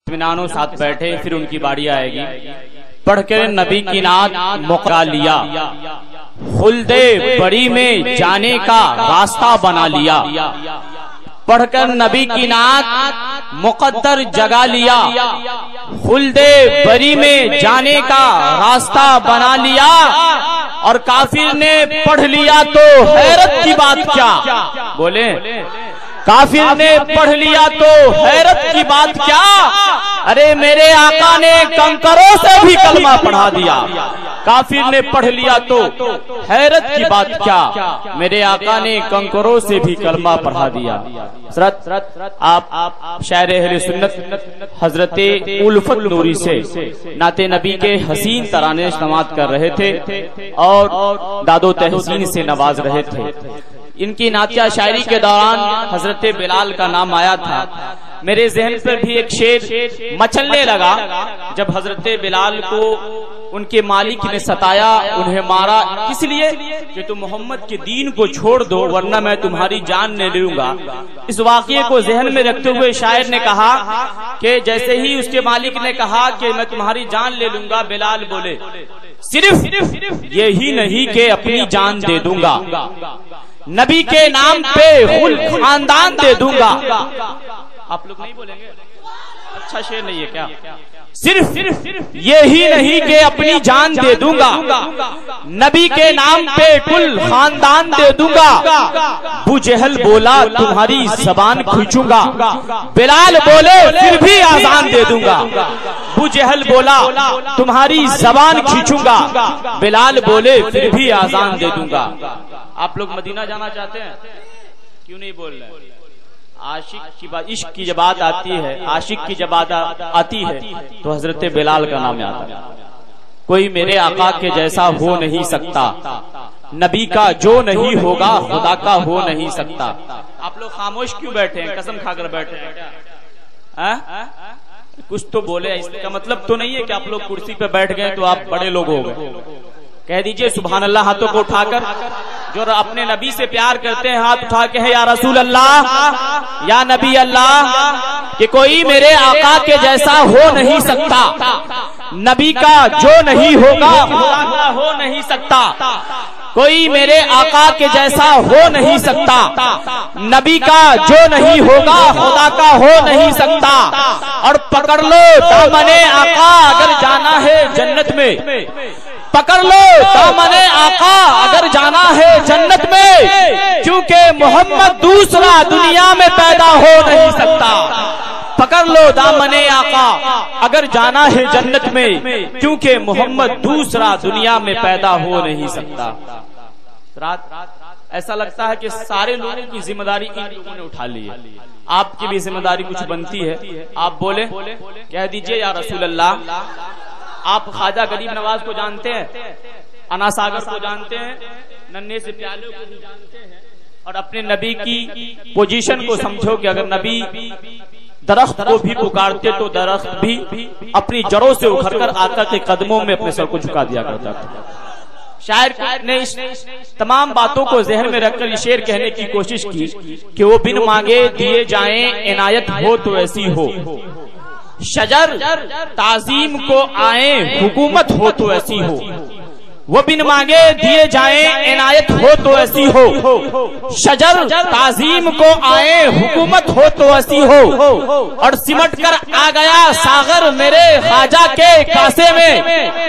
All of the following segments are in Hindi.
इत्मीनानो साथ बैठे, फिर उनकी बारी आएगी। पढ़कर नबी की नात मौका लिया, खुल्दे बड़ी में जाने का रास्ता बना लिया। पढ़कर नबी की नात मुकद्दर जगा लिया, खुल्दे बरी में जाने का रास्ता बना लिया। और काफिर ने पढ़ लिया तो हैरत की बात क्या, बोले काफिर ने पढ़ लिया तो हैरत की बात क्या। अरे मेरे आका ने कंकरों से भी कलमा पढ़ा दिया। काफिर ने पढ़ लिया तो हैरत की बात क्या, मेरे आका ने कंकरों से भी कलमा पढ़ा दिया। आप शायर अहले सुन्नत हजरत उल्फत नूरी से नाते नबी के हसीन तराने समात कर रहे थे और दादो तहसीन से नवाज रहे थे। इनकी नातिया शायरी के दौरान हजरत बिलाल का नाम आया था। मेरे जहन पर भी एक शेर मचलने लगा जब हजरत बिलाल को उनके मालिक ने सताया, उन्हें मारा, इसलिए कि तुम मोहम्मद के दीन को छोड़ दो वरना मैं तुम्हारी जान ले लूंगा। इस वाकये को जहन में रखते हुए शायर ने कहा कि जैसे ही उसके मालिक ने कहा कि मैं तुम्हारी जान ले लूंगा, बिलाल बोले सिर्फ यही नहीं कि अपनी जान दे दूंगा, नबी के नाम पे कुल खानदान दे दूंगा। आप लोग नहीं बोलेंगे? अच्छा शेर नहीं है क्या? सिर्फ यही नहीं कि अपनी जान दे दूंगा, नबी के नाम पे कुल खानदान दे दूंगा। बुजहल बोला तुम्हारी जबान खींचूंगा, बिलाल बोले फिर भी आजान दे दूंगा। बुजहल बोला तुम्हारी जबान खींचूंगा, बिलाल बोले फिर भी आजान दे दूंगा। आप लोग मदीना जाना चाहते हैं? क्यों नहीं बोल रहे? आशिक की बात, इश्क की जब बात आती है, आशिक की जब बात आती है तो हजरत बिलाल का नाम आता है। कोई मेरे आका के जैसा हो नहीं सकता, नबी का जो नहीं होगा खुदा का हो नहीं सकता। आप लोग खामोश क्यों बैठे हैं? कसम खाकर बैठे हैं? कुछ तो बोले। इसका मतलब तो नहीं है कि आप लोग कुर्सी पे बैठ गए तो आप बड़े लोग हो गए। कह दीजिए सुभान अल्लाह हाथों को उठाकर। जो अपने नबी से प्यार करते हैं हाथ उठा के है या रसूल अल्लाह, या नबी अल्लाह, कि कोई मेरे आका के जैसा हो नहीं सकता, नबी का जो नहीं होगा खुदा का हो नहीं सकता। कोई मेरे आका के जैसा हो नहीं सकता, नबी का जो नहीं होगा खुदा का हो नहीं सकता। और पकड़ लो दामने आका अगर जाना है जन्नत में, पकड़ लो दामने आका अगर जाना है जन्नत में, क्योंकि मोहम्मद दूसरा दुनिया में पैदा हो नहीं सकता। पकड़ लो दामने आका अगर जाना है जन्नत में, क्योंकि मोहम्मद दूसरा दुनिया में पैदा हो नहीं सकता। रात ऐसा लगता है कि सारे लोगों की जिम्मेदारी इन लोगों ने उठा ली है, आपकी भी जिम्मेदारी कुछ बनती है। आप बोले, कह दीजिए या रसूल अल्लाह, आप ख्वाजा गरीब नवाज को जानते हैं, अना सागर को जानते हैं, नन्हे से प्याले को भी जानते हैं। और अपने नबी की पोजीशन को समझो कि अगर नबी दरख्त को भी पुकारते तो दरख्त भी अपनी जड़ों से उखड़कर आका के कदमों में अपने सर को झुका दिया करता था। शायर ने इस तमाम बातों को जहन में रखकर शेर कहने की कोशिश की कि वो बिन मांगे दिए जाएं इनायत हो तो ऐसी हो, शजर ताजीम को आए हुकूमत हो तो ऐसी हो। वो बिन मांगे दिए जाएं इनायत हो तो ऐसी हो, शजर ताजीम को आए हुकूमत हो तो ऐसी हो। और सिमट कर आ गया सागर मेरे ख्वाजा के कासे में।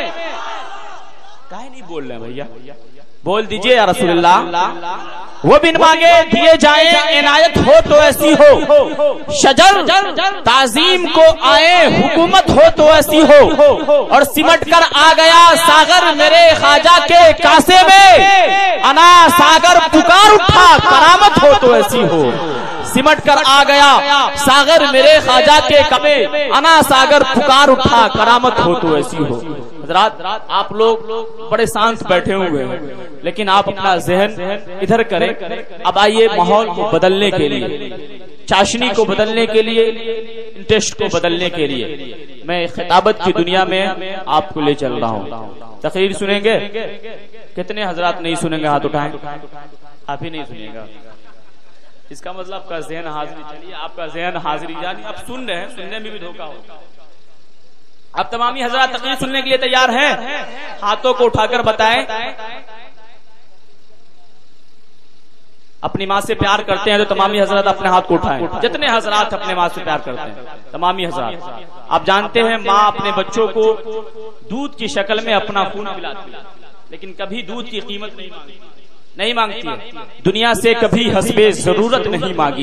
काहे नहीं बोल रहे भैया? बोल दीजिए या रसूलुल्लाह। वो बिन मांगे दिए जाएं इनायत हो तो ऐसी हो, शजर ताजीम को आए हुकूमत हो तो ऐसी हो। और सिमट कर आ गया सागर मेरे ख्वाजा के कासे में, अना सागर पुकार उठा करामत हो तो ऐसी हो। सिमट कर आ गया सागर मेरे ख्वाजा के कमे, अना सागर पुकार उठा करामत हो तो ऐसी हो। हज़रात आप लोग बड़े शांत बैठे हुए हैं, लेकिन आप अपना जहन इधर करें। अब आइए माहौल को बदलने के लिए, चाशनी को बदलने के लिए, इंटरेस्ट को बदलने के लिए मैं खिताबत की दुनिया में आपको ले चल रहा हूँ। तकरीर सुनेंगे? कितने हजरात नहीं सुनेंगे? हाथ उठाएं। आप ही नहीं सुनिएगा। इसका मतलब आपका ज़हन हाजिरी, चलिए आपका ज़हन हाजिरी यानी आप सुन रहे हैं, सुनने में भी धोखा होगा। अब तमामी हजरात तकरीर सुनने के लिए तैयार हैं? हाथों को उठाकर बताएं। अपनी माँ से प्यार करते हैं तो तमामी हजरात अपने हाथ को उठाएं। जितने हजरात अपने माँ से प्यार करते हैं, तमामी हजरात। आप जानते हैं माँ अपने बच्चों को दूध की शक्ल में अपना खून पिलाती है, लेकिन कभी दूध की कीमत नहीं मांगती है। दुनिया से कभी हस्बे जरूरत नहीं मांगी,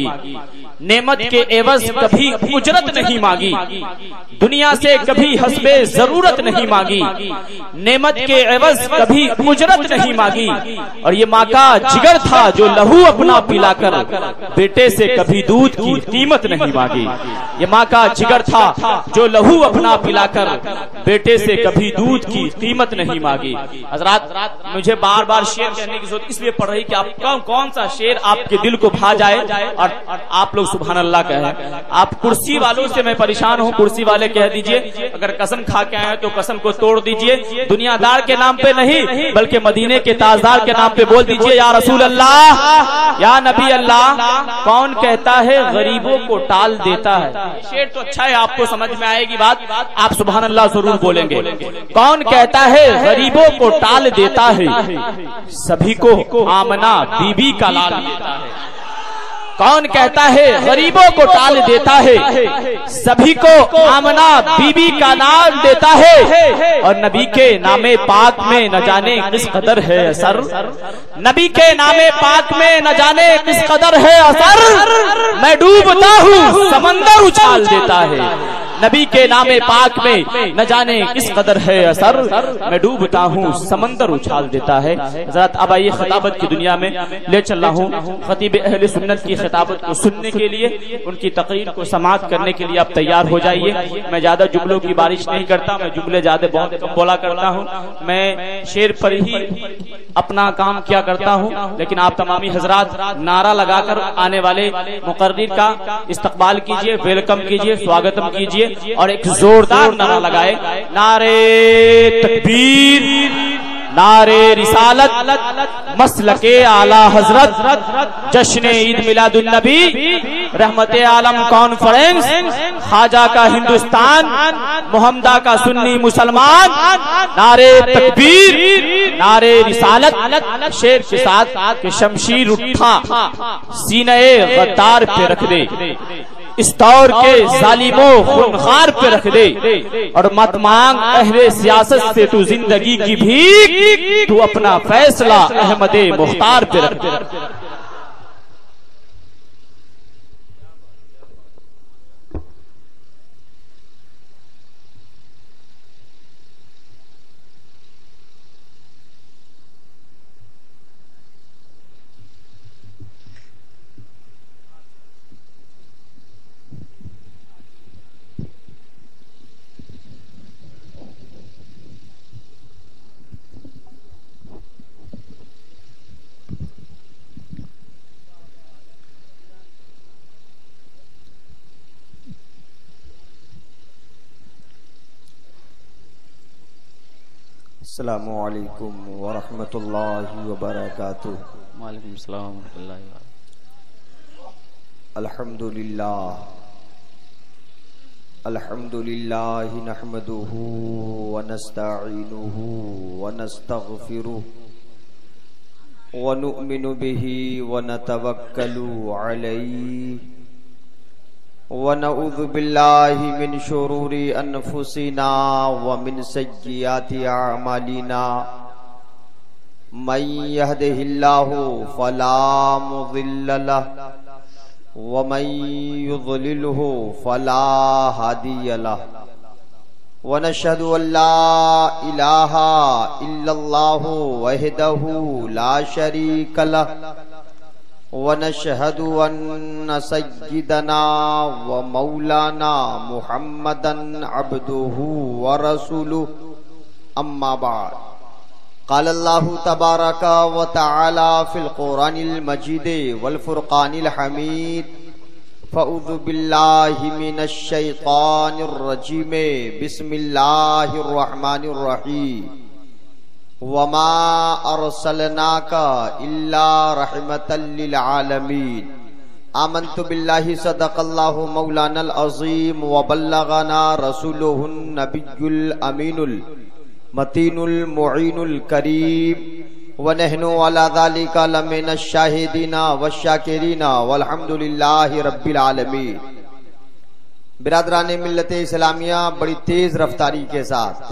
नेमत के एवज कभी उजरत नहीं मांगी। दुनिया से कभी हस्बे जरूरत नहीं मांगी, नेमत के एवज कभी उजरत नहीं मांगी। और ये माँ का जिगर था जो लहू अपना पिलाकर बेटे से कभी दूध की कीमत नहीं मांगी। ये माँ का जिगर था जो लहू अपना पिलाकर बेटे से कभी दूध की कीमत नहीं मांगी। हजरात, मुझे बार बार शेर कहने की जरूरत इसलिए पड़ रही कि आप कौन सा शेर आपके दिल को भा जाए और आप लोग सुभान अल्लाह कहें। आप कुर्सी वालों से मैं परेशान हूँ, कुर्सी वाले कह दीजिए अगर कसम खा के आए तो कसम को तोड़ दीजिए। दुनियादार के नाम पे नहीं बल्कि मदीने के ताजदार के नाम पे बोल दीजिए, या रसूल अल्लाह, या नबी अल्लाह। कौन कहता है गरीबों को टाल देता है? शेर तो अच्छा है, आपको समझ में आएगी बात, आप सुभान अल्लाह जरूर बोलेंगे। कौन कहता है गरीबों को टाल देता है, सभी को आमना बीबी का लाल देता है। कौन कहता है गरीबों को टाल देता है, सभी को आमना बीबी का नाम देता है। और नबी के नामे पाक में न जाने किस कदर है असर, नबी के नामे पाक में न जाने किस कदर है असर। मैं डूबता हूँ समंदर उछाल देता है, नबी के नामे पाक में न जाने किस कदर है असर। मैं डूबता हूँ समंदर उछाल देता है। हज़रत अब आइए खिताबत की दुनिया में ले चल रहा हूँ। खतीब अहले सुन्नत की खिताबत को सुनने के लिए, उनकी तकरीर को समाअत करने के लिए आप तैयार हो जाइए। मैं ज्यादा जुमलों की बारिश नहीं करता, मैं जुमले ज्यादा बहुत कम बोला करता हूँ। मैं शेर पर ही अपना काम किया करता हूँ, लेकिन आप तमामी हजरात नारा लगाकर आने वाले मुकर्रिर का इस्तकबाल कीजिए, वेलकम कीजिए, स्वागतम कीजिए और एक जोरदार नारा लगाए, नारे तकबीर, नारे रिसालत, मसलके आला हजरत, जश्न ईद मिलादुन नबी, रहमते आलम कॉन्फ्रेंस, ख्वाजा का हिंदुस्तान, मोहम्मदा का सुन्नी मुसलमान। नारे तकबीर, नारे रिसालत, शेर के साथ कि शमशीर उठा सीने गद्दार पे रख दे, इस दौर के जालिमों खूनखार पे रख दे। और मत मांग अहले सियासत से तू जिंदगी की भीख, तू अपना फैसला अहमदे मुख्तार पे रख दे। अस्सलामु अलैकुम व रहमतुल्लाहि व बरकातुहू। वालेकुम अस्सलाम व रहमतुल्लाहि व बरकातुहू। अल्हम्दुलिल्लाह, अल्हम्दुलिल्लाहि नहमदुहू व नस्तईनुहू व नस्तगफिरुहू व नु'मिनु बिही व नतवक्कलु अलैहि व नऊज़ु बिल्लाहि मिन शुरूरि अनफुसिना व मिन सय्यिआति अअमालिना। मन यहदिहिल्लाहु फला मुज़िल्ल लहु व मन युज़लिलहु फला हादिय लहु। व नशहदु अल्ला इलाहा इल्लल्लाहु वहदहु ला शरीक लहु व नशहदु अन्न सय्यिदना व मौलाना मुहम्मदन अब्दुहु व रसूलुहु। अम्मा बाद, क़ाल अल्लाहु तबारका व तआला फ़िल क़ुरानिल मजीद वल फ़ुरक़ानिल हमीद। फ़अऊज़ु बिल्लाहि मिनश शैतानिर रजीम। बिस्मिल्लाहिर रहमानिर रहीम। वमा अरसलनाका इल्ला रहमतल लिल आलमीन। आमन्तु बिल्लाहि सदक़ल्लाहु मौलानल अज़ीम व बल्लगना रसूलुहुन नबियुल अमीनुल मतीनुल मुईनुल करीम व नहनु अला ज़ालिका लमिनश शाहिदीना वश्शाकिरीना वल्हम्दुलिल्लाहि रब्बिल आलमीन। बिरादरान मिल्लत इस्लामिया, बड़ी तेज रफ्तारी के साथ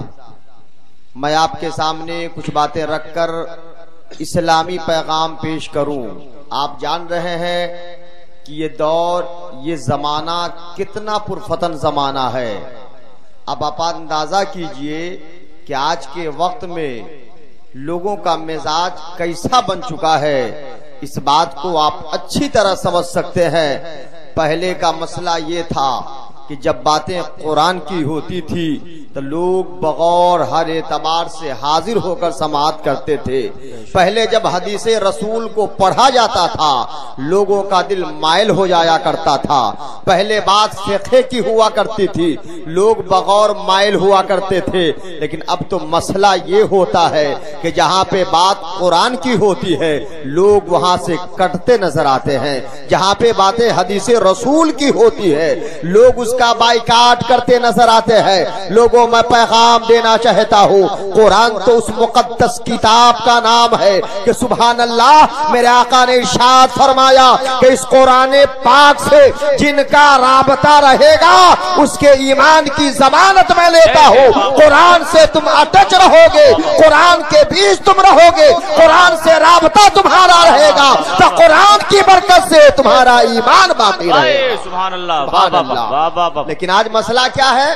मैं आपके सामने कुछ बातें रखकर इस्लामी पैगाम पेश करूं। आप जान रहे हैं कि ये दौर, ये जमाना कितना पुरफतन जमाना है। अब आप अंदाजा कीजिए कि आज के वक्त में लोगों का मिजाज कैसा बन चुका है। इस बात को आप अच्छी तरह समझ सकते हैं। पहले का मसला ये था कि जब बातें कुरान की होती थी तो लोग बगौर हर एतबार से हाजिर होकर समाअत करते थे। पहले जब हदीसे रसूल को पढ़ा जाता था लोगों का दिल माइल हो जाया करता था। पहले बात फिक़्ह की हुआ करती थी, लोग बगौर माइल हुआ करते थे। लेकिन अब तो मसला ये होता है कि जहाँ पे बात कुरान की होती है लोग वहाँ से कटते नजर आते हैं। जहाँ पे बातें हदीसे रसूल की होती है लोग उसका बाइकाट करते नजर आते हैं। लोगों मैं पैगाम देना चाहता हूँ, कुरान तो उस मुकद्दस किताब का नाम है कि सुभान अल्लाह, मेरे आका ने इरशाद फरमाया कि इस कुरान पाक से जिनका राबता रहेगा उसके ईमान की जमानत मैं लेता हूँ। कुरान से तुम अटच रहोगे, कुरान के बीच तुम रहोगे, कुरान से राबता तुम्हारा रहेगा तो कुरान की बरकत से तुम्हारा ईमान बाकी रहेगा। सुभान अल्लाह। लेकिन आज मसला क्या है,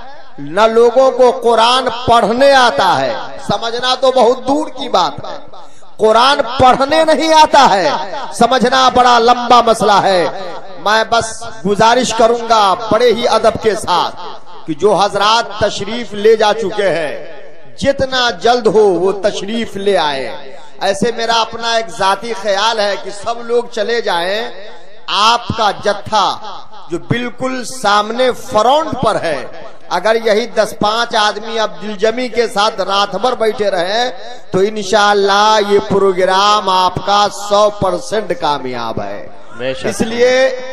न लोगों को कुरान पढ़ने आता है, समझना तो बहुत दूर की बात है, कुरान पढ़ने नहीं आता है, समझना बड़ा लंबा मसला है। मैं बस गुजारिश करूंगा बड़े ही अदब के साथ कि जो हजरात तशरीफ ले जा चुके हैं जितना जल्द हो वो तशरीफ ले आए। ऐसे मेरा अपना एक जाती ख्याल है कि सब लोग चले जाएं, आपका जत्था जो बिल्कुल सामने फ्रंट पर है, अगर यही 10-5 आदमी अब दिलजमी के साथ रात भर बैठे रहे तो इंशाअल्लाह ये प्रोग्राम आपका 100% कामयाब है। इसलिए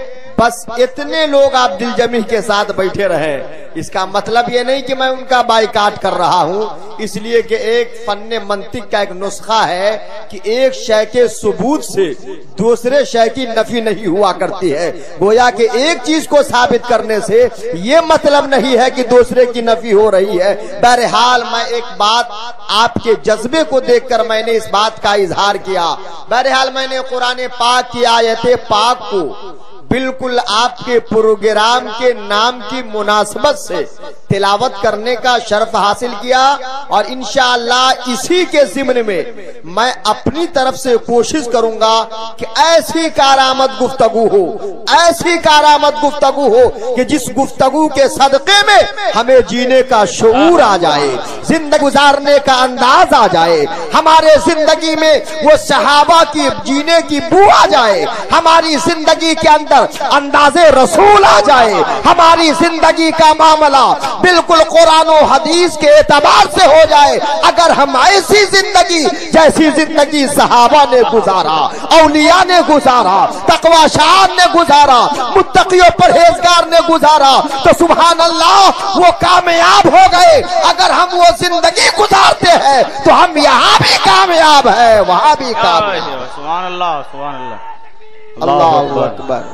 बस इतने लोग आप दिलजमी के साथ बैठे रहे, इसका मतलब ये नहीं कि मैं उनका बाइकाट कर रहा हूं। इसलिए कि एक फन्ने मंतिक का एक नुस्खा है कि एक शय के सबूत से दूसरे शय की नफी नहीं हुआ करती है। गोया कि एक चीज को साबित करने से ये मतलब नहीं है कि दूसरे की नफी हो रही है। बहरहाल मैं एक बात, आपके जज्बे को देखकर मैंने इस बात का इजहार किया। बहरहाल मैंने कुरान पाक की आयत पाक को बिल्कुल आपके प्रोग्राम के नाम की मुनासबत से तिलावत करने का शर्फ हासिल किया और इंशाअल्लाह इसी के ज़िम्न में मैं अपनी तरफ से कोशिश करूंगा कि ऐसी कारामद गुफ्तगू हो, ऐसी कारामद गुफ्तगू हो कि जिस गुफ्तगू के सदके में हमें जीने का शऊर आ जाए, जिंदगी गुजारने का अंदाज आ जाए, हमारे जिंदगी में वो सहाबा की जीने की बू आ जाए, हमारी जिंदगी के अंदर अंदाजे रसूल आ जाए, हमारी जिंदगी का मामला बिल्कुल कुरान और हदीस के एतबार से हो जाए। अगर हम ऐसी जिंदगी जैसी जिंदगी सहाबा ने गुजारा, औलिया ने गुजारा, तकवाशान ने गुजारा, मुत्तकियों परहेजगार ने गुजारा तो सुभान अल्लाह वो कामयाब हो गए। अगर हम वो जिंदगी गुजारते हैं तो हम यहाँ भी कामयाब है, वहां भी कामयाब। सुभान अल्लाह, सुभान अल्लाह। अल्लाहु अकबर,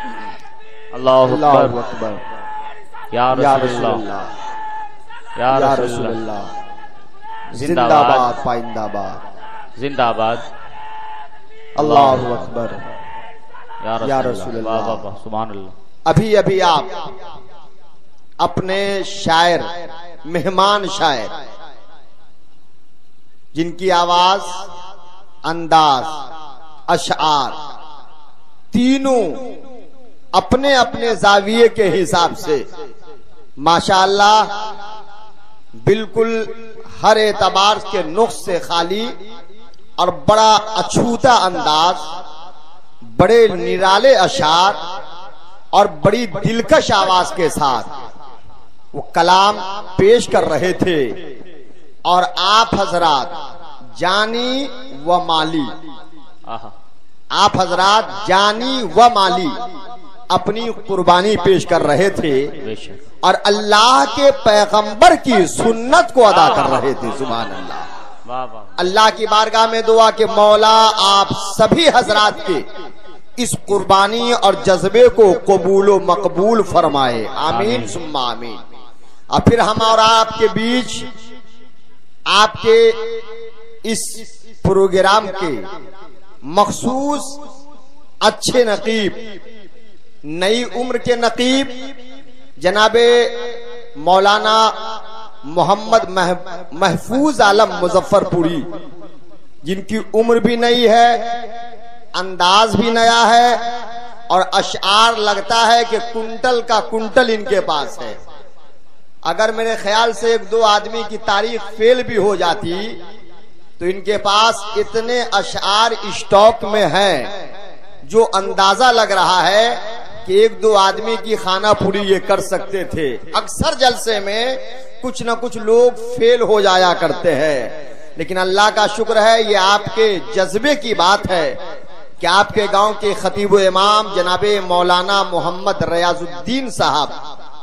अल्लाहु अकबर। या रसूलुल्लाह, या रसूलुल्लाह। जिंदाबाद पाइंदाबाद, जिंदाबाद। अल्लाहु अकबर, या रसूलुल्लाह। सुभान अल्लाह। अभी अभी आप अपने शायर, मेहमान शायर, जिनकी आवाज, अंदाज, अशआर तीनों अपने अपने जाविये के हिसाब से माशाअल्लाह बिल्कुल हर एतबार के नुक्स से खाली और बड़ा अछूता अंदाज, बड़े निराले अशार और बड़ी दिलकश आवाज के साथ वो कलाम पेश कर रहे थे। और आप हजरात जानी व माली, आप हजरात जानी व माली अपनी कुर्बानी पेश कर रहे थे और अल्लाह के पैगंबर की सुन्नत को अदा कर रहे थे। सुभान अल्लाह। अल्लाह की बारगाह में दुआ के मौला आप सभी हजरात के इस कुर्बानी और जज्बे को कबूल व मकबूल फरमाए। आमीन सुम्मा आमीन। और फिर हम और आपके बीच आपके इस प्रोग्राम के मखसूस अच्छे नकीब, नई उम्र के नकीब जनाबे मौलाना मोहम्मद महफूज आलम मुजफ्फरपुरी, जिनकी उम्र भी नई है, अंदाज भी नया है और अशआर लगता है कि कुंटल का कुंटल इनके पास है। अगर मेरे ख्याल से एक दो आदमी की तारीख फेल भी हो जाती तो इनके पास इतने अशआर स्टॉक में हैं जो अंदाजा लग रहा है कि एक दो आदमी की खाना पूरी ये कर सकते थे। अक्सर जलसे में कुछ न कुछ लोग फेल हो जाया करते हैं, लेकिन अल्लाह का शुक्र है ये आपके जज्बे की बात है कि आपके गांव के खतीब इमाम जनाबे मौलाना मोहम्मद रियाजुद्दीन साहब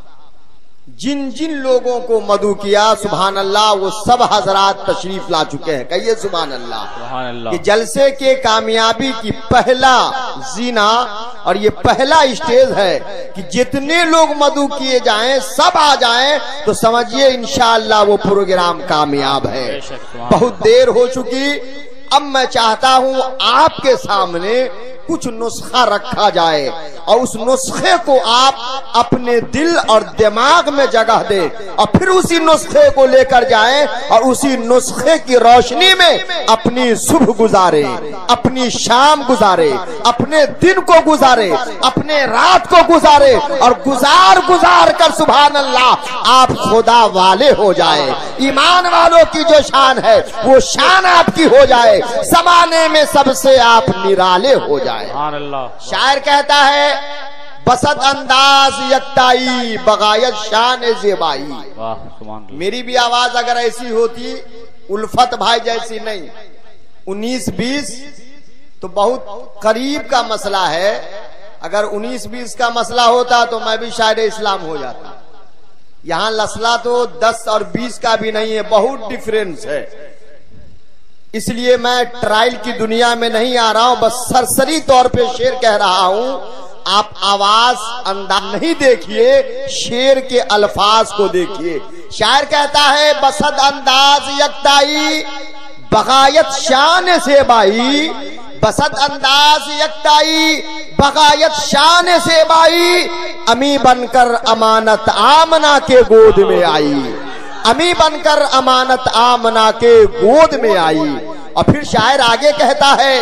जिन जिन लोगों को मदू किया, सुभान अल्लाह, वो सब हजरात तशरीफ ला चुके हैं। कहिए सुभान अल्लाह। कि जलसे के कामयाबी की पहला जीना और ये पहला स्टेज है कि जितने लोग मदू किए जाएं, सब आ जाएं, तो समझिए इंशाअल्लाह वो प्रोग्राम कामयाब है। बहुत देर हो चुकी, अब मैं चाहता हूं आपके सामने कुछ नुस्खा रखा जाए और उस नुस्खे को आप अपने दिल और दिमाग में जगह दे और फिर उसी नुस्खे को लेकर जाएं और उसी नुस्खे की रोशनी में अपनी सुबह गुजारे, अपनी शाम गुजारे, अपने दिन को गुजारे, अपने रात को गुजारे और गुजार कर सुभान अल्लाह आप खुदा वाले हो जाए। ईमान वालों की जो शान है वो शान आपकी हो जाए, जमाने में सबसे आप निराले हो जाए। शायर कहता है बसत अंदाज यकताई बगायत शान ज़ेबाई। मेरी भी आवाज अगर ऐसी होती, उल्फत भाई जैसी नहीं, 19-20 तो बहुत करीब का मसला है। अगर 19-20 का मसला होता तो मैं भी शायर इस्लाम हो जाता। यहां मसला तो 10 और 20 का भी नहीं है, बहुत डिफरेंस है। इसलिए मैं ट्रायल की दुनिया में नहीं आ रहा हूं, बस सरसरी तौर पे शेर कह रहा हूं। आप आवाज अंदाज नहीं देखिए, शेर के अल्फाज को देखिए। शायर कहता है बसद अंदाज यकताई बगायत शान से बाई, बसद अंदाज यकताई बगायत शान से बाई, अमी बनकर अमानत आमना के गोद में आई, अमी बनकर अमानत आमना के गोद में आई। और फिर शायर आगे कहता है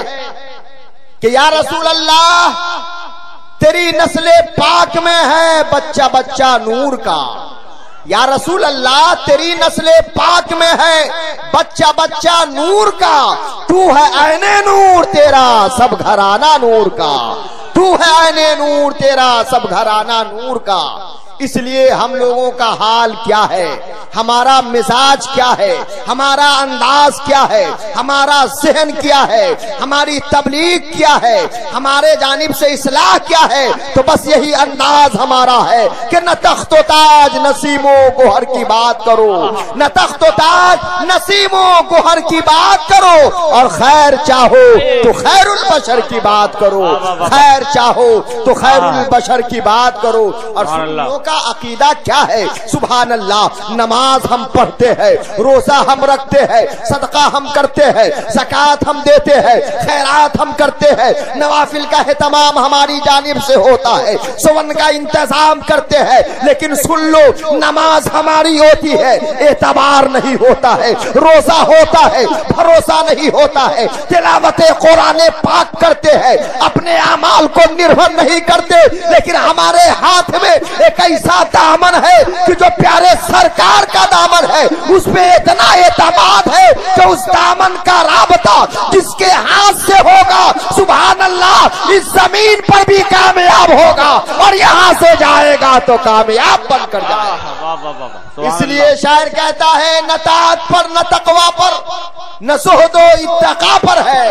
कि या रसूल अल्लाह तेरी नस्ले पाक में है बच्चा बच्चा नूर का, या रसूल अल्लाह तेरी नस्ले पाक में है बच्चा बच्चा नूर का, तू है ऐने नूर तेरा सब घराना नूर का, तू है ऐने नूर तेरा सब घराना नूर का। इसलिए हम लोगों का हाल क्या है, हमारा मिजाज क्या है, हमारा अंदाज क्या है, हमारा सहन क्या है, हमारी तबलीग क्या है, हमारे जानिब से इस्लाह क्या है, तो बस यही अंदाज हमारा है कि न तख्तो ताज नसीमो गोहर की बात करो, न तख्तो ताज नसीमो गोहर की बात करो, और खैर चाहो तो खैरुल बशर की बात करो, खैर चाहो तो खैरुल बशर की बात करो। और सुन्नियों का अकीदा क्या है, सुभान अल्लाह, नमाज हम पढ़ते हैं, रोजा हम रखते हैं, सदका हम करते हैं, ज़कात हम देते हैं, खैरात हम करते हैं, नवाफिल का एहतमाम हमारी जानिब से होता है, सुवन का इंतजाम करते हैं, लेकिन सुन लो नमाज हमारी होती है, एतबार नहीं होता है, रोजा होता है, भरोसा नहीं होता है, तिलावत कुरान पाक करते हैं, अपने अमाल को निर्भर नहीं करते, लेकिन हमारे हाथ में एक ऐसा दामन है कि जो प्यारे सरकार का दामन है, उस पे इतना एतमाद है कि उस दामन का राबता जिसके हाथ से होगा सुभान अल्लाह इस जमीन पर भी कामयाब होगा और यहाँ से जाएगा तो कामयाब बनकर जाएगा। इसलिए शायर कहता है न तात पर, न तकवा पर, न सुहदो इत्तका पर है,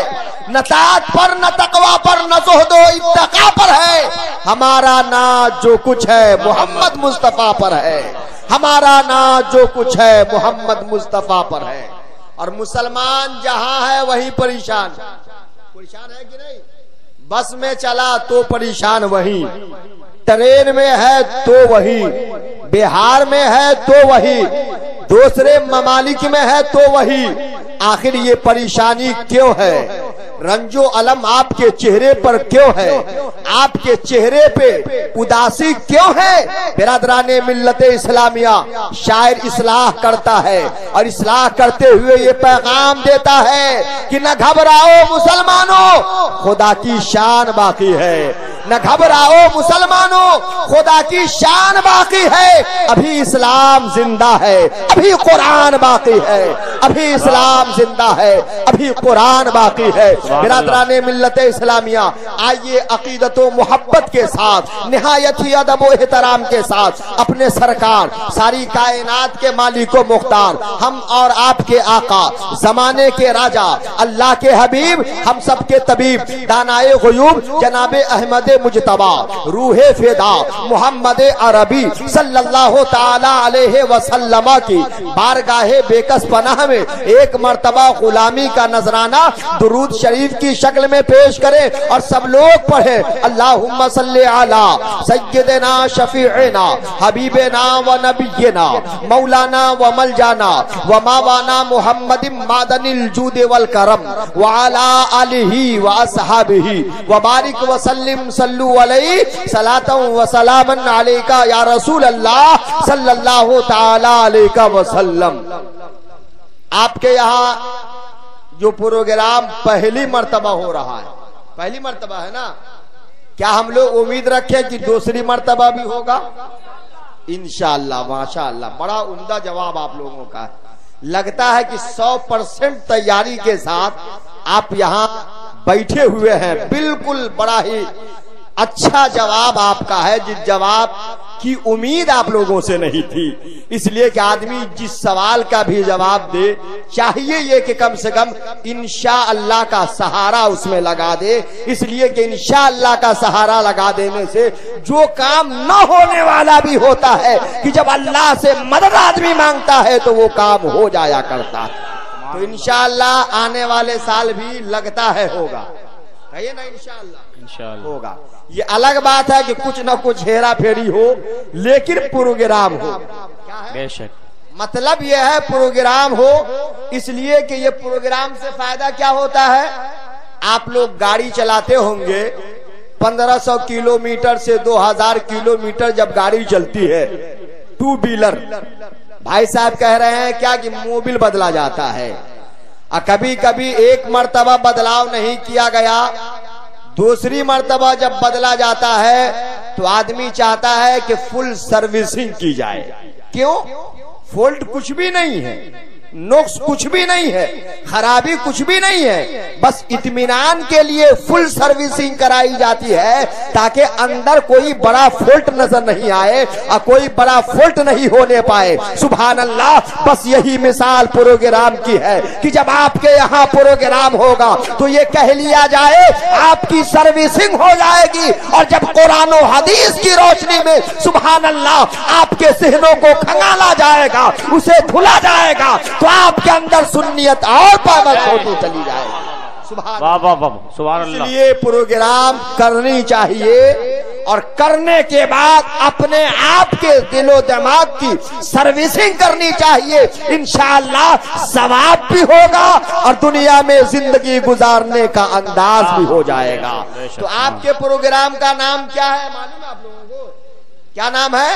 न तात पर, न तकवा पर, न ज़ुहद व इत्तका पर है। हमारा नाज जो कुछ है मोहम्मद मुस्तफा पर है। हमारा नाज जो कुछ है मोहम्मद मुस्तफा पर है। और मुसलमान जहां है वहीं परेशान। परेशान है कि नहीं? बस में चला तो परेशान वहीं, ट्रेन में है तो वही, बिहार में है तो वही, दूसरे ममालिक में है तो वही। आखिर ये परेशानी क्यों है? रंजो अलम आपके चेहरे पर क्यों है? आपके चेहरे पे उदासी क्यों है? बिरादराने मिल्लत इस्लामिया शायर इस्लाह करता है और इस्लाह करते हुए ये पैगाम देता है कि न घबराओ मुसलमानों, खुदा की शान बाकी है। न घबराओ मुसलमानों, खुदा की शान बाकी है। अभी इस्लाम जिंदा है, अभी कुरान बाकी है। अभी इस्लाम जिंदा है, अभी कुरान बाकी है। बिरादराने मिल्लत इस्लामिया, आइए अकीदत व मोहब्बत के साथ, निहायत ही अदब व एहतराम के साथ अपने सरकार, सारी कायनात के मालिक व मुख्तार, हम और आपके आका, जमाने के राजा, अल्लाह के हबीब, हम सबके तबीब, दानाए गुयूब जनाबे अहमद मुजतबा, रूहे फिदा मोहम्मद अरबी सल्लल्लाहु ताला अलैहि वसल्लम की बारगाहे बेकस पनाह में एक मर्तबा गुलामी का नजराना दुरूद शरीफ की शक्ल में पेश करें और सब लोग पढ़े। अल्लाहुम्मा सल्ली अला सय्यिदना शफीअना हबीबना व नबियना मौलाना व मलजाना व मावाना मुहम्मदिन मादनिल जूद वल करम व अला आलिही व असहाबिही व बारिक व सल्लिम सल्लु अलैहि सलातन व सलामन अलैका या रसूल अल्लाह सल्लल्लाहु ताला अलैका वसल्लम। आपके यहाँ जो प्रोग्राम पहली मर्तबा हो रहा है, पहली मर्तबा है ना, क्या हम लोग उम्मीद रखें कि दूसरी मर्तबा भी होगा? इंशाअल्लाह, माशाअल्लाह। बड़ा उम्दा जवाब आप लोगों का है। लगता है कि 100% तैयारी के साथ आप यहाँ बैठे हुए हैं। बिल्कुल बड़ा ही अच्छा जवाब आपका है, जिस जवाब की उम्मीद आप लोगों से नहीं थी। इसलिए कि आदमी जिस सवाल का भी जवाब दे, चाहिए ये कि कम से कम इंशाअल्लाह का सहारा उसमें लगा दे। इसलिए कि इंशाअल्लाह का सहारा लगा देने से जो काम न होने वाला भी होता है कि जब अल्लाह से मदद आदमी मांगता है तो वो काम हो जाया करता है। तो इंशाअल्लाह आने वाले साल भी लगता है होगा, कहिए ना, इंशाअल्लाह होगा। ये अलग बात है कि कुछ न कुछ हेरा फेरी हो, लेकिन प्रोग्राम हो। बेशक मतलब यह है प्रोग्राम हो, इसलिए कि ये प्रोग्राम से फायदा क्या होता है? आप लोग गाड़ी चलाते होंगे, 1500 किलोमीटर से 2000 किलोमीटर जब गाड़ी चलती है, टू व्हीलर, भाई साहब कह रहे हैं क्या कि मोबिल बदला जाता है। कभी कभी एक मर्तबा बदलाव नहीं किया गया, दूसरी मर्तबा जब बदला जाता है तो आदमी चाहता है कि फुल सर्विसिंग की जाए। क्यों? फॉल्ट कुछ भी नहीं है, नुक्स कुछ भी नहीं है, खराबी कुछ भी नहीं है, बस इत्मीनान के लिए फुल सर्विसिंग कराई जाती है ताकि अंदर कोई बड़ा फॉल्ट नजर नहीं आए और कोई बड़ा फॉल्ट नहीं होने पाए। सुभान अल्लाह। बस यही मिसाल प्रोग्राम की है कि जब आपके यहाँ प्रोग्राम होगा तो ये कह लिया जाए आपकी सर्विसिंग हो जाएगी, और जब कुरान और हदीस की रोशनी में सुभान अल्लाह आपके सहनों को खंगाला जाएगा, उसे धुला जाएगा, तो आपके अंदर सुन्नियत और पावत होती चली जाएगी। सुभान अल्लाह। इसलिए प्रोग्राम करनी चाहिए और करने के बाद अपने आप के दिलो दिमाग की सर्विसिंग करनी चाहिए। इंशाअल्लाह सवाब भी होगा और दुनिया में जिंदगी गुजारने का अंदाज भी हो जाएगा। तो आपके प्रोग्राम का नाम क्या है मालूम है आप लोगों को? क्या नाम है?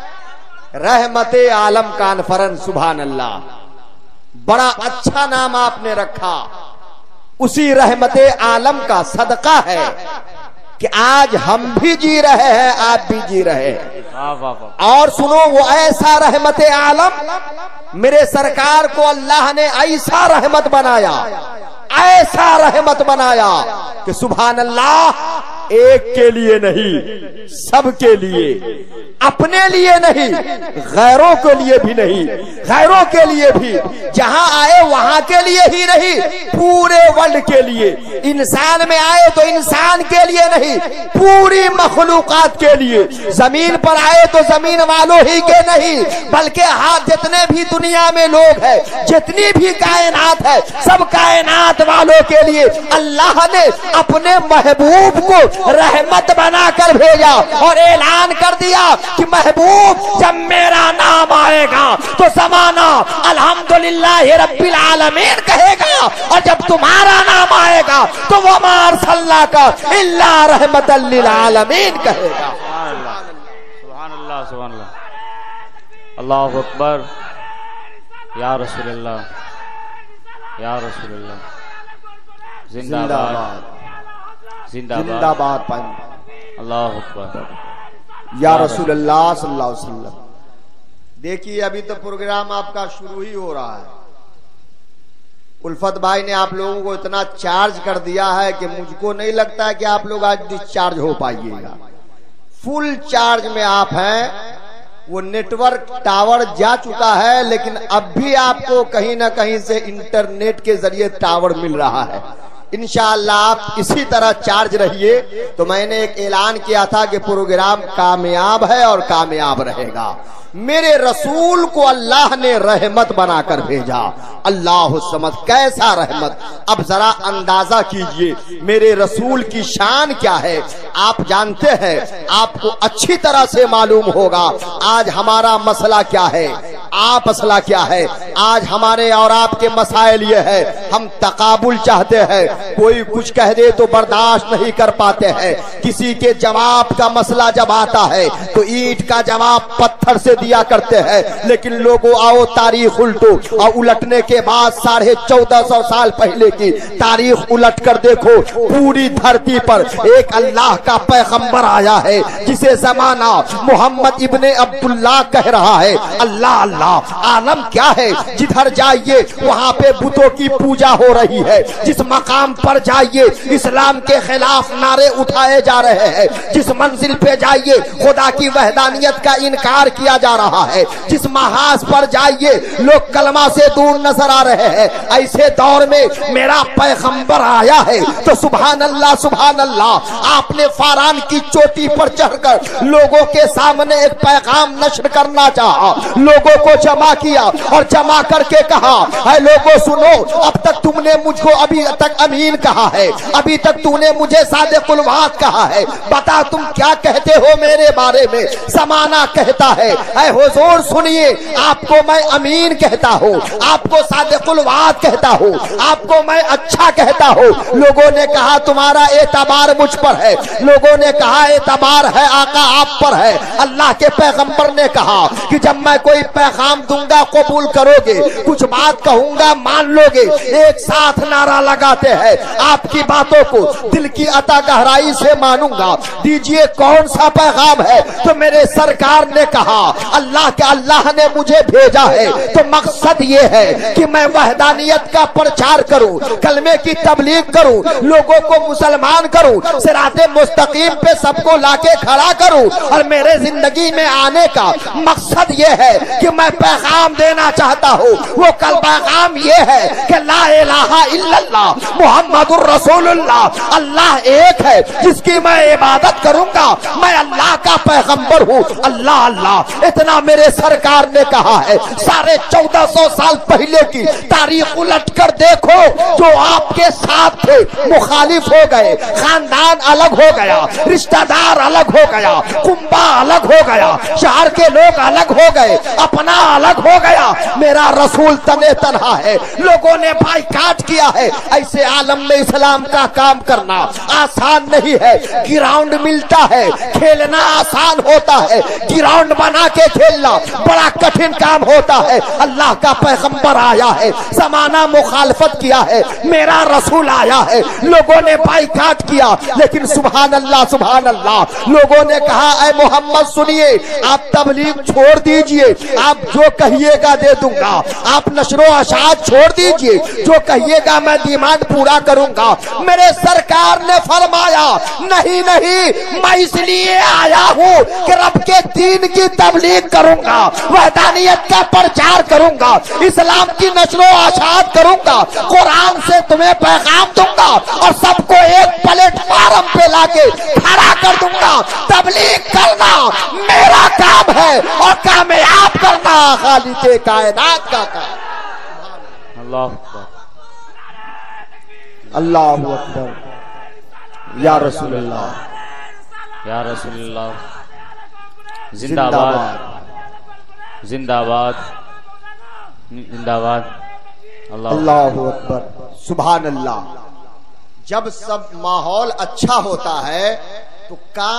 रहमते आलम कॉन्फ्रेंस। सुभान अल्लाह, बड़ा अच्छा नाम आपने रखा। उसी रहमते आलम का सदका है कि आज हम भी जी रहे हैं, आप भी जी रहे हैं। और सुनो, वो ऐसा रहमते आलम, मेरे सरकार को अल्लाह ने ऐसा रहमत बनाया, ऐसा रहमत बनाया कि सुभान अल्लाह एक के लिए नहीं, सबके लिए, अपने लिए नहीं, गैरों के लिए भी नहीं, गैरों के लिए भी, जहां आए वहां के लिए ही नहीं, पूरे वर्ल्ड के लिए। इंसान में आए तो इंसान के लिए नहीं, पूरी मखलूकात के लिए। जमीन पर आए तो जमीन वालों ही के नहीं, बल्कि हाथ जितने भी दुनिया में लोग हैं, जितनी भी कायनात है, सब कायनात वालों के लिए अल्लाह ने अपने महबूब को रहमत बनाकर भेजा और ऐलान कर दिया कि महबूब जब मेरा नाम आएगा तो ज़माना अल्हम्दुलिल्लाह रब्बिल आलमीन कहेगा, और जब तुम्हारा नाम आएगा तो वो मा अरसलनाका इल्ला रहमतल लिल आलमीन कहेगा। सुभान अल्लाह, सुभान अल्लाह, अल्लाहु अकबर, या रसूलल्लाह, या रसूलल्लाह, जिंदाबाद, जिंदाबाद, अल्लाहु अकबर, या रसूलल्लाह सल्लल्लाहु अलैहि वसल्लम। देखिए अभी तो प्रोग्राम आपका शुरू ही हो रहा है। उल्फत भाई ने आप लोगों को इतना चार्ज कर दिया है कि मुझको नहीं लगता है कि आप लोग आज डिस्चार्ज हो पाइएगा। फुल चार्ज में आप हैं। वो नेटवर्क टावर जा चुका है, लेकिन अब भी आपको कहीं ना कहीं से इंटरनेट के जरिए टावर मिल रहा है। इंशाअल्लाह आप इसी तरह चार्ज रहिए। तो मैंने एक ऐलान किया था कि प्रोग्राम कामयाब है और कामयाब रहेगा। मेरे रसूल को अल्लाह ने रहमत बनाकर भेजा। अल्लाह समझ, कैसा रहमत। अब जरा अंदाजा कीजिए मेरे रसूल की शान क्या है। आप जानते हैं, आपको अच्छी तरह से मालूम होगा आज हमारा मसला क्या है, आप मसला क्या है। आज हमारे और आपके मसाइल ये है, हम तकाबुल चाहते हैं। कोई कुछ कह दे तो बर्दाश्त नहीं कर पाते हैं। किसी के जवाब का मसला जब आता है तो ईंट का जवाब पत्थर से दिया करते हैं। लेकिन लोगों आओ तारीख उल्टो, और उलटने के बाद 1450 साल पहले की तारीख उलट कर देखो। पूरी धरती पर एक अल्लाह का पैगंबर आया है जिसे जमाना मोहम्मद इब्ने अब्दुल्लाह कह रहा है। अल्लाह अल्लाह, आलम क्या है। जिधर जाइए वहां पे बुतों की पूजा हो रही है। जिस मकाम पर जाइए इस्लाम के खिलाफ नारे उठाए जा रहे हैं। जिस मंजिल पे जाइए खुदा की वहदानियत का इनकार किया जा रहा है। जिस महाज पर जाइए लोग कलमा से दूर नजर आ रहे हैं। ऐसे दौर में मेरा पैगंबर आया है तो सुभान अल्लाह, सुभान अल्लाह। आपने फारान की चोटी पर चढ़कर लोगों के सामने एक पैगाम नश्र करना चाहा, लोगों को जमा किया और जमा करके कहा, है लोगों सुनो, अब तक तुमने मुझको अभी तक अमीन कहा है, अभी तक तूने मुझे सादिकुल वाद कहा है, बता तुम क्या कहते हो मेरे बारे में। ज़माना कहता है, ऐ हुजूर सुनिए, आपको मैं अमीन कहता हूँ, आपको सादिकुल वाद कहता हूँ, आपको मैं अच्छा कहता हूँ। लोगों ने कहा तुम्हारा एतबार मुझ पर है, लोगों ने कहा एतबार है आका आप पर है। अल्लाह के पैगंबर ने कहा कि जब मैं कोई पैगाम दूंगा कबूल करोगे, कुछ बात कहूंगा मान लोगे। एक साथ नारा लगाते हैं, आपकी बातों को दिल की अता गहराई से मानूंगा। दीजिए कौन सा पैगाम है। तो मेरे सरकार ने कहा, अल्लाह के अल्लाह ने मुझे भेजा है तो मकसद ये है कि मैं वहदानियत का प्रचार करूं, कलमे की तबलीग करूं, लोगों को मुसलमान करूं, सिराते मुस्तकीम पे सबको लाके खड़ा करूं। और मेरे जिंदगी में आने का मकसद ये है कि मैं पैगाम देना चाहता हूँ। वो कल पैगाम ये है कि ला इलाहा इल्लल्लाह मुहम्मदुर रसूलुल्लाह, अल्लाह एक है जिसकी मैं इबादत करूंगा, मैं अल्लाह का पैगंबर हूँ। अल्लाह अल्लाह, इतना मेरे सरकार ने कहा है। 1450 साल पहले की तारीख उलट कर देखो, जो आपके साथ थे मुखालिफ हो गए, खानदान अलग हो गया, रिश्तेदार अलग हो गया, कुंबा अलग हो गया, शहर के लोग अलग हो गए, अपना अलग हो गया। मेरा रसूल तने तन्हा है, लोगों ने बाइकाट किया है। ऐसे आलम में इस्लाम का काम करना आसान नहीं है। ग्राउंड मिलता है, खेलना आसान होता है, ग्राउंड बना के खेलना बड़ा कठिन काम होता है। अल्लाह का पैगंबर आया है, जमाना मुखालफत किया है, मेरा रसूल आया है, लोगों ने बाइकाट किया। लेकिन सुभान अल्लाह, सुभान अल्लाह, लोगों ने कहा, ऐ मोहम्मद सुनिए, आप तबलीग छोड़ दीजिए, आप जो कहिएगा दे दूंगा। आप नशरो अशात छोड़ दीजिए, जो कहिएगा मैं डिमांड पूरा करूंगा। मेरे सरकार ने फरमाया नहीं नहीं, मैं इसलिए आया हूँ कि रब के दीन की तबलीग करूंगा, वहदानियत का प्रचार करूंगा, इस्लाम की नशरो अशात करूंगा, कुरान से तुम्हें पैगाम दूंगा और सबको एक प्लेटफार्म पे लाके खड़ा कर दूंगा। तबलीग करना मेरा काम है और कामयाब करना खालिक़े कायनात का काम। अल्लाहु अकबर। या रसूलल्लाह, या रसूलल्लाह, जिंदाबाद जिंदाबाद जिंदाबाद। अल्लाहु अकबर, सुभान अल्लाह। जब सब माहौल अच्छा होता है तो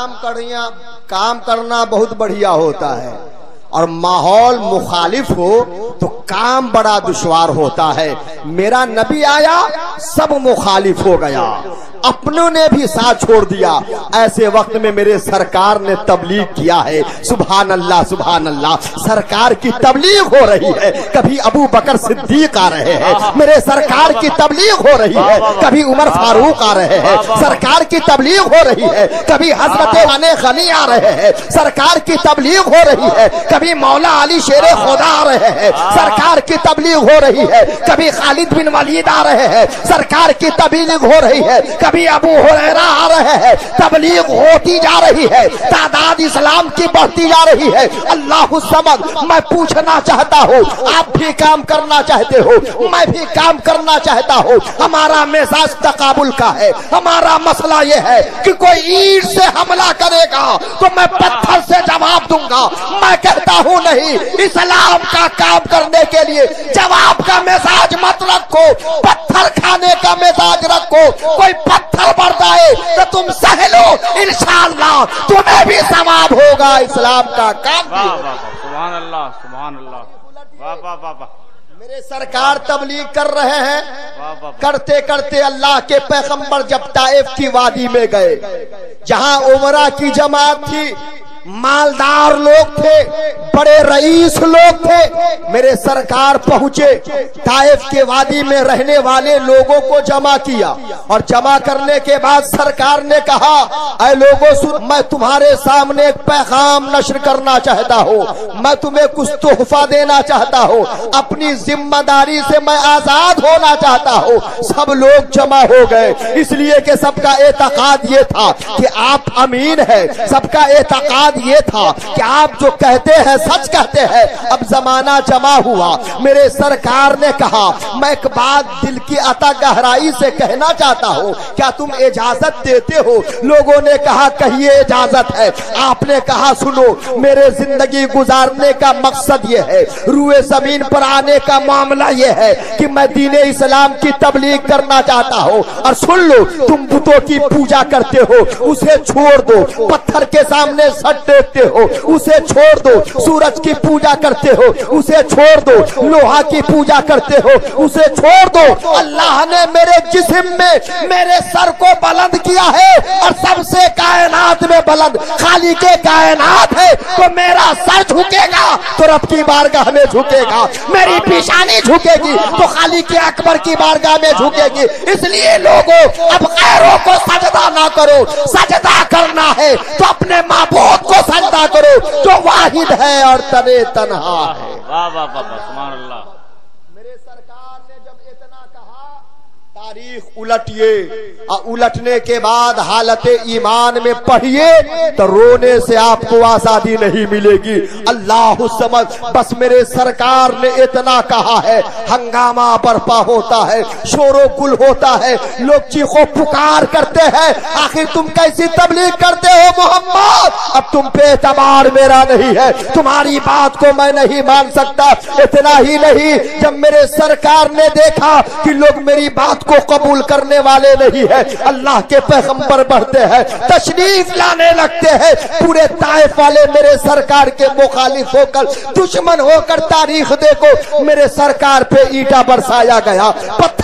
काम करना बहुत बढ़िया होता है, और माहौल मुखालिफ हो तो काम बड़ा दुश्वार होता है। मेरा नबी आया, सब मुखालिफ हो गया, अपनों ने भी साथ छोड़ दिया। ऐसे वक्त में मेरे सरकार ने तबलीग किया है। सुभान अल्लाह सुभान अल्लाह। सरकार की तबलीग हो रही है, कभी अबू बकर सिद्दीक आ रहे हैं, मेरे सरकार की तबलीग हो रही है, कभी उमर फारूक आ रहे हैं, सरकार की तबलीग हो रही है, कभी हजरत अने गनी आ रहे हैं, सरकार की तबलीग हो रही है, कभी मौला अली शेरे खुदा आ रहे हैं, सरकार की तबलीग हो रही है, कभी खालिद बिन वलीद आ रहे हैं, सरकार की तबलीग हो रही है, कभी अबू हुरैरा आ रहे हैं, तबलीग होती जा रही है, तादाद इस्लाम की बढ़ती जा रही है। अल्लाह समद, मैं पूछना चाहता हूँ, आप भी काम करना चाहते हो, मैं भी काम करना चाहता हूँ। हमारा मिजाज तकाबुल का है। हमारा मसला यह है कि कोई ईंट से हमला करेगा तो मैं पत्थर से जवाब दूंगा। मैं कहता हूँ नहीं, इस्लाम का काम करने के लिए जवाब का मिजाज मत रखो, पत्थर खाने का मिजाज रखो। कोई पत्थर बरदाए तो तुम सह लो, इंशाअल्लाह तुम्हें भी सवाब होगा। इस्लाम का काम। सुभान अल्लाह सुभान अल्लाह। वाह वाह वाह वाह। मेरे सरकार तबलीग कर रहे हैं, करते करते अल्लाह के पैगंबर जब ताइफ की वादी में गए, जहां उमरा की जमात थी, मालदार लोग थे, बड़े रईस लोग थे, मेरे सरकार पहुंचे, ताइफ के वादी में रहने वाले लोगों को जमा किया, और जमा करने के बाद सरकार ने कहा, ऐ लोगों सुन, मैं तुम्हारे सामने एक पैगाम नश्र करना चाहता हूँ, मैं तुम्हें कुछ तोहफा देना चाहता हूँ, अपनी जिम्मेदारी से मैं आजाद होना चाहता हूँ। सब लोग जमा हो गए, इसलिए कि सबका एतकाद ये था कि आप अमीन है, सबका एतकाद ये था कि आप जो कहते हैं सच कहते हैं। अब जमाना जमा हुआ, मेरे सरकार ने कहा, मैं एक बात दिल की अता गहराई से कहना चाहता हूँ, क्या तुम इजाजत देते हो? लोगों ने कहा कहिए, इजाजत है। आपने कहा सुनो, मेरे जिंदगी गुजारने का मकसद ये है, रूए जमीन पर आने का मामला ये है कि मैं दीने इस्लाम की तबलीग करना चाहता हूँ। और सुन लो, तुम बुतों की पूजा करते हो, उसे छोड़ दो, पत्थर के सामने सट देखते हो, उसे छोड़ दो, सूरज की पूजा करते हो, उसे छोड़ दो, लोहा की पूजा करते हो, उसे छोड़ दो। अल्लाह ने मेरे जिस्म में मेरे सर को बुलंद किया है, और सबसे कायनात में बुलंद खालिक़े कायनात है, तो मेरा सर झुकेगा तो रब की बारगाह में झुकेगा, मेरी पेशानी झुकेगी तो खालिक़े अकबर की बारगाह में झुकेगी। इसलिए लोगों, अब गैरों को सजदा ना करो, सजदा करना है तो अपने माबूद को सजदा करो जो वाहिद है और तने तन्हा है। वाह वाह वाह, सुभान अल्लाह। मेरे सरकार ने जब इतना कहा, तारीख उलटिए, और उलटने के बाद हालत ईमान में पढ़िए तो रोने से आपको आजादी नहीं मिलेगी। अल्लाह समझ, बस मेरे सरकार ने इतना कहा है, हंगामा बर्पा होता है, शोरो गुल होता है, लोग चीखो पुकार करते हैं, आखिर तुम कैसी तबलीग करते हो मोहम्मद? अब तुम पे एतबार मेरा नहीं है, तुम्हारी बात को मैं नहीं मान सकता। इतना ही नहीं, जब मेरे सरकार ने देखा कि लोग मेरी बात को कबूल करने वाले नहीं है, अल्लाह के पैगंबर बढ़ते हैं, तशरीफ लाने लगते हैं, पूरे ताइफ वाले मेरे सरकार के मुखालिफ होकर, दुश्मन होकर, तारीख देखो, मेरे सरकार पे ईंटा बरसाया गया, पत्थर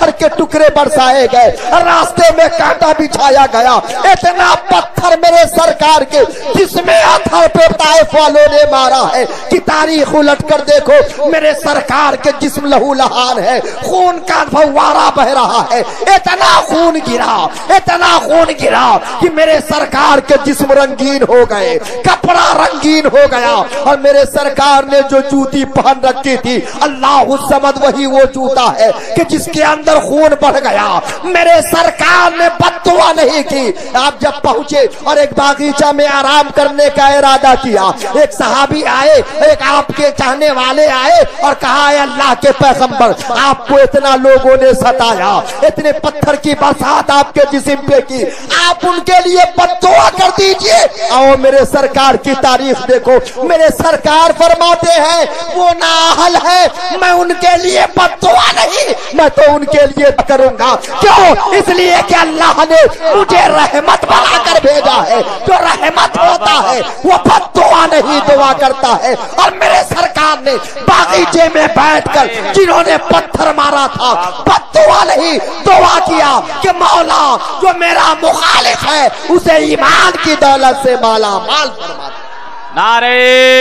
पत्थर के टुकड़े बरसाए गए, रास्ते में कांटा बिछाया गया। इतना पत्थर मेरे सरकार के जिसमें अथर पे ताइफ वालों ने मारा है कि तारीख उलट कर देखो, मेरे सरकार के जिस्म लहू लहान है, खून का फव्वारा बह रहा है। इतना खून गिरा कि मेरे सरकार के जिस्म रंगीन हो गए, कपड़ा रंगीन हो गया। और मेरे सरकार ने जो जूती पहन रखी थी, अल्लाह समद वही वो जूता है कि जिसके अंदर खून बढ़ गया। मेरे सरकार ने बद्दुआ नहीं की। आप जब पहुंचे और एक बागीचा में आराम करने का इरादा किया, एक सहाबी आए, एक आपके चाहने वाले आए और कहा, अल्लाह के पैगंबर, आपको इतना लोगों ने सताया, इतने पत्थर की बरसात आपके जिस्म पे की, आप उनके लिए बद्दुआ कर दीजिए। आओ मेरे सरकार की तारीख देखो, मेरे सरकार फरमाते हैं वो नाअहल है, मैं उनके लिए बद्दुआ नहीं, मैं तो उनके लिए करूंगा। क्यों? इसलिए कि अल्लाह ने मुझे रहमत बनाकर भेजा है। जो रहमत होता है वो बद्दुआ नहीं दुआ करता है। और मेरे सरकार ने बागीचे में बैठकर जिन्होंने पत्थर मारा था, बद्दुआ नहीं दुआ किया कि मौला जो मेरा मुखालिफ है उसे ईमान की दौलत से माला माल फरमा दे। नारे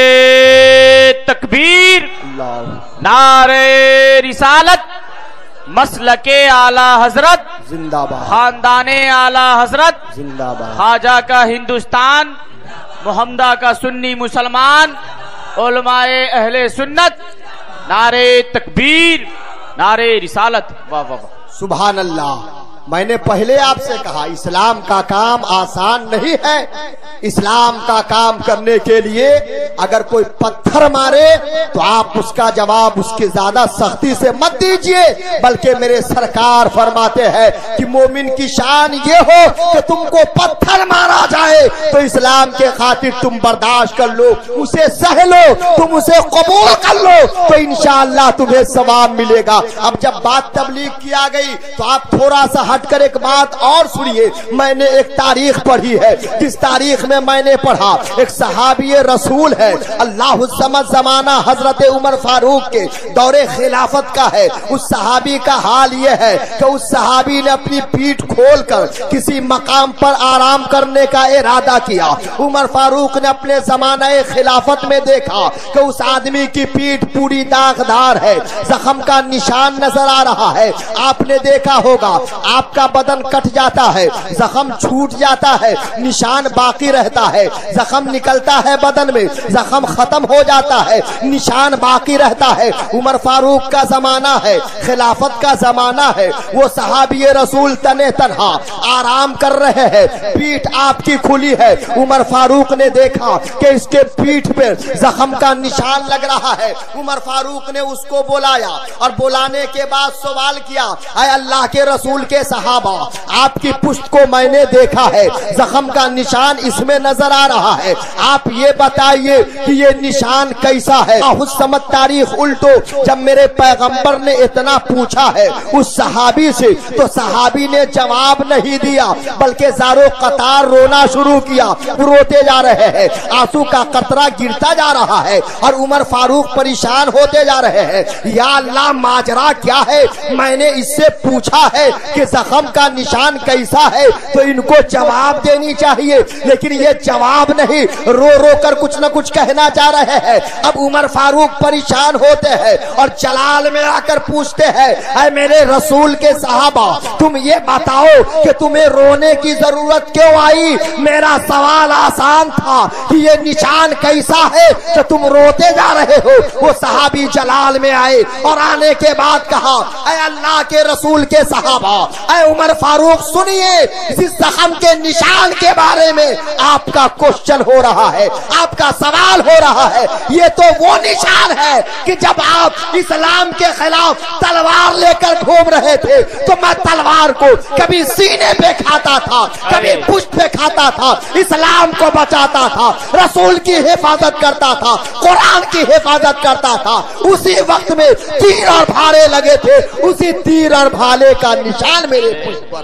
तकबीर, नारे रिसालत, मसलके आला हजरत जिंदाबाद, खानदाने आला हजरत जिंदाबाद, खाजा का हिंदुस्तान, मोहम्मदा का सुन्नी मुसलमान, उलमाए अहले सुन्नत, नारे तकबीर, नारे रिसालत। वाह वाह वाह, सुभान अल्लाह। मैंने पहले आपसे कहा, इस्लाम का काम आसान नहीं है। इस्लाम का काम करने के लिए अगर कोई पत्थर मारे तो आप उसका जवाब उसकी ज्यादा सख्ती से मत दीजिए, बल्कि मेरे सरकार फरमाते हैं कि मोमिन की शान ये हो कि तुमको पत्थर मारा जाए तो इस्लाम के खातिर तुम बर्दाश्त कर लो, उसे सह लो, तुम उसे कबूल कर लो, तो इंशाअल्लाह तुम्हें सवाब मिलेगा। अब जब बात तबलीग किया गई तो आप थोड़ा सा हटकर एक बात और सुनिए। मैंने एक तारीख पढ़ी है, जिस तारीख में मैंने पढ़ा, एक सहाबी रसूल है, अल्लाह समद जमाना हजरत उमर फारूक के दौरे खिलाफत का है। उस सहाबी का हाल यह है कि उस सहाबी ने अपनी पीठ खोलकर किसी मकाम पर आराम करने का इरादा किया। उमर फारूक ने अपने जमाने खिलाफत में देखा कि उस आदमी की पीठ पूरी दागदार है, जख्म का निशान नजर आ रहा है। आपने देखा होगा, आपका बदन कट जाता है, जख्म छूट जाता है, निशान बाकी रहता है, जख्म निकलता है बदन में, जख्म खत्म हो जाता है, निशान बाकी रहता है। उमर फारूक का जमाना है, खिलाफत का जमाना है। वो सहाबी रसूल तने तन्हा आराम कर रहे हैं, पीठ आपकी खुली है। उमर फारूक ने देखा कि इसके पीठ पे जख्म का निशान लग रहा है। उमर फारूक ने उसको बुलाया और बुलाने के बाद सवाल किया, ऐ अल्लाह के रसूल के सहाबा, आपकी पुश्त को मैंने देखा है, जख्म का निशान इसमें नजर आ रहा है, आप ये बताइए कि ये निशान कैसा है। उस समय तारीख उल्टो, जब मेरे पैगंबर ने इतना पूछा है उस सहाबी से, तो सहाबी ने जवाब नहीं दिया, बल्कि जारो कतार रोना शुरू किया। रोते जा रहे हैं, आंसू का कतरा गिरता जा रहा है और उमर फारूक परेशान होते जा रहे हैं। या अल्लाह, माजरा क्या है? मैंने इससे पूछा है कि जख्म का निशान कैसा है, तो इनको जवाब देनी चाहिए, लेकिन ये जवाब नहीं, रो रो कर कुछ न कुछ कहना चाह रहे हैं। अब उमर फारूक परेशान होते हैं और जलाल में आकर पूछते हैं, ऐ मेरे रसूल के सहाबा, तुम ये बताओ कि तुम्हें रोने की जरूरत क्यों आई? मेरा सवाल आसान था कि ये निशान कैसा है तो तुम रोते जा रहे हो। वो सहाबी जलाल में आए और आने के बाद कहा, ऐ अल्लाह के रसूल के सहाबा, ऐ उमर फारूक, सुनिए, इस जख्म के निशान के बारे में आपका क्वेश्चन हो रहा है, आपका सवाल हो रहा है। ये तो वो निशान है कि जब आप इस्लाम के खिलाफ तलवार लेकर घूम रहे थे तो मैं तलवार को कभी सीने पे खाता था, कभी पुष्ट पे खाता था, इस्लाम को बचाता था, रसूल की हिफाजत करता था, कुरान की हिफाजत करता था। उसी वक्त में तीर और भाले लगे थे, उसी तीर और भाले का निशान मेरे पुष्ट पर।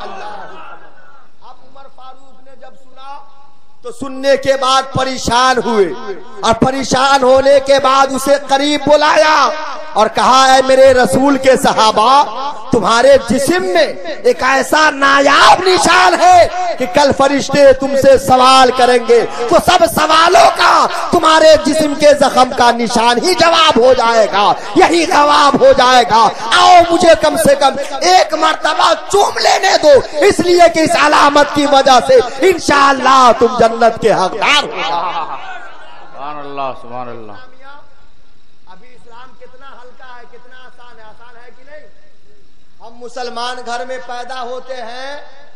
तो सुनने के बाद परेशान हुए और परेशान होने के बाद उसे करीब बुलाया और कहा, है मेरे रसूल के सहाबा, तुम्हारे जिस्म में एक ऐसा नायाब निशान है कि कल फरिश्ते तुमसे सवाल करेंगे तो सब सवालों का तुम्हारे जिस्म के जख्म का निशान ही जवाब हो जाएगा, यही जवाब हो जाएगा। आओ मुझे कम से कम एक मर्तबा चूम लेने दो, इसलिए कि इस अलामत की वजह से इंशाअल्लाह तुम जन्नत के हकदार हो। सुभान अल्लाह, सुभान अल्लाह। अभी इस्लाम कितना हल्का है, कितना आसान है कि नहीं। हम मुसलमान घर में पैदा होते हैं,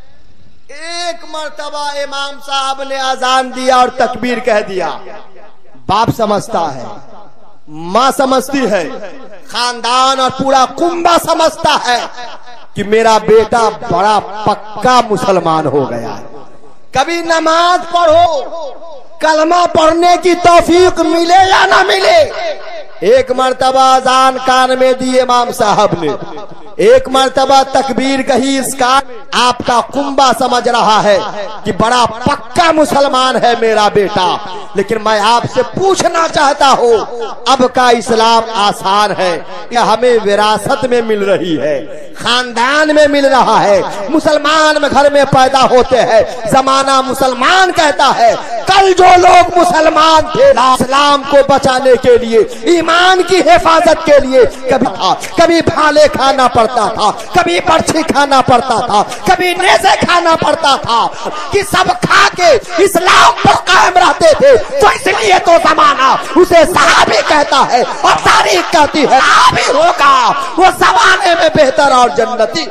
एक मर्तबा इमाम साहब ने अजान दिया और तकबीर कह दिया, बाप समझता है, माँ समझती है, खानदान और पूरा कुंबा समझता है कि मेरा बेटा बड़ा पक्का मुसलमान हो गया है। कभी नमाज पढ़ो, कलमा पढ़ने की तौफीक मिले या ना मिले, एक मर्तबा अजान कान में दी इमाम साहब ने, एक मर्तबा तकबीर कही, इसका आपका कुंबा समझ रहा है कि बड़ा पक्का मुसलमान है मेरा बेटा। लेकिन मैं आपसे पूछना चाहता हूँ, अब का इस्लाम आसान है या हमें विरासत में मिल रही है, खानदान में मिल रहा है। मुसलमान में घर में पैदा होते हैं, जमाना मुसलमान कहता है। कल जो लोग मुसलमान थे, इस्लाम को बचाने के लिए, ईमान की हिफाजत के लिए, कभी भाले खाना पड़ता था, कभी बर्छी खाना पड़ता था, कभी नेज़े खाना पड़ता था, कि सब खा के इस्लाम पर कायम रहते थे। तो इसलिए तो जमाना उसे सहाबी कहता है और तारीख कहती है सहाबी होगा वो जमाने में बेहतर और जन्नती।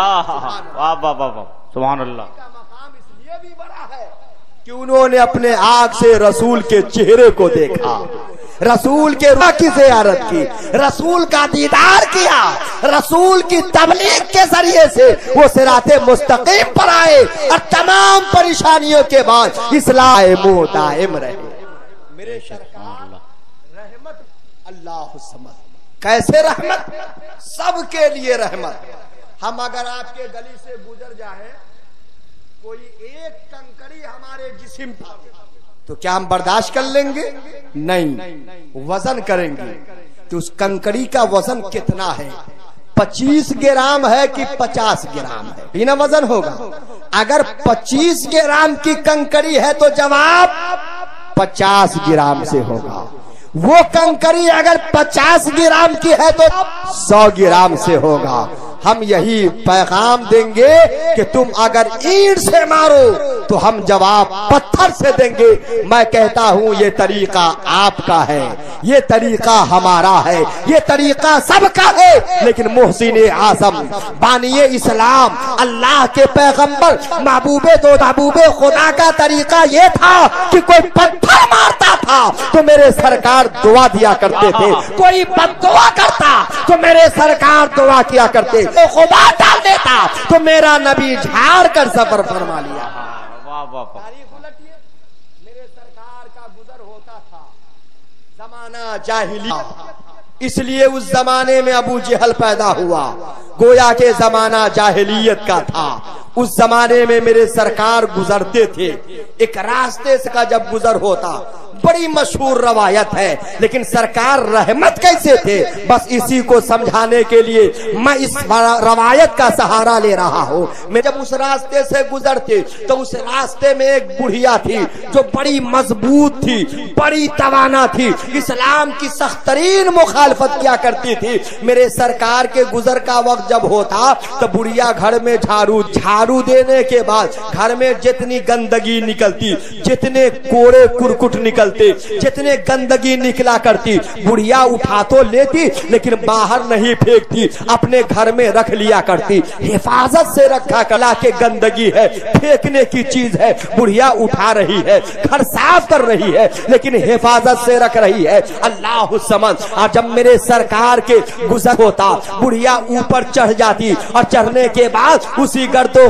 वाह वाह वाह, सुभान अल्लाह। मकाम इसलिए भी बड़ा है कि उन्होंने अपने आँख से रसूल के चेहरे को देखा, रसूल के रूह की ज़ियारत की, रसूल का दीदार किया, रसूल की तबलीग के जरिए से वो सिराते मुस्तकीम पर आए और तमाम परेशानियों के बाद इस्लाम दायम रहे। मेरे सरकार रहमत अल्लाह समद, कैसे रहमत, सबके लिए रहमत। हम अगर आपके गली से गुजर जाए, कोई एक कंकड़ी हमारे जिस्म पर, तो क्या हम बर्दाश्त कर लेंगे? नहीं, वजन करेंगे कि उस कंकड़ी का वजन कितना है, 25 ग्राम है कि 50 ग्राम है, बिना वजन होगा। अगर 25 ग्राम की कंकड़ी है तो जवाब 50 ग्राम से होगा। वो कंकड़ी अगर 50 ग्राम की है तो 100 ग्राम से होगा। हम यही पैगाम देंगे कि तुम अगर ईंट से मारो तो हम जवाब पत्थर से देंगे। मैं कहता हूँ ये तरीका आपका है, ये तरीका हमारा है, ये तरीका सबका है। लेकिन मोहसिन आज़म बानिए इस्लाम अल्लाह के पैगंबर महबूबे दो महबूबे खुदा का तरीका ये था कि कोई पत्थर मारता था तो मेरे सरकार दुआ दिया करते थे, कोई बद्दुआ करता तो मेरे सरकार दुआ किया करते, तो खुदा डाल देता तो मेरा नबी झाड़ कर सफर फरमा लिया। तारीख उलटिए, मेरे सरकार का गुजर होता था जमाना जाहिलिया, इसलिए उस जमाने में अबू जहल पैदा हुआ, गोया के जमाना जाहिलियत का था। उस जमाने में मेरे सरकार गुजरते थे, एक रास्ते से का जब गुजर होता, बड़ी मशहूर रवायत है, लेकिन सरकार रहमत कैसे थे, बस इसी को समझाने के लिए मैं इस रवायत का सहारा ले रहा हूँ। मैं जब उस रास्ते से गुजरते तो उस रास्ते में एक बुढ़िया थी जो बड़ी मजबूत थी, बड़ी तवाना थी, इस्लाम की सख्त तरीन मुखालफत किया करती थी। मेरे सरकार के गुजर का वक्त जब होता तो बुढ़िया घर में झाड़ू देने के बाद घर में जितनी गंदगी निकलती, जितने कोड़े कुरकुट निकलते, जितने गंदगी निकला करती, बुढ़िया उठा तो लेती लेकिन बाहर नहीं फेंकती, अपने घर में रख लिया करती, हिफाजत से रखा कला के गंदगी है, फेंकने की चीज है, बुढ़िया उठा रही है, घर साफ कर रही है, लेकिन हिफाजत से रख रही है। अल्लाह समझ। और जब मेरे सरकार के गुजर होता, बुढ़िया ऊपर चढ़ जाती और चढ़ने के बाद उसी गर्दो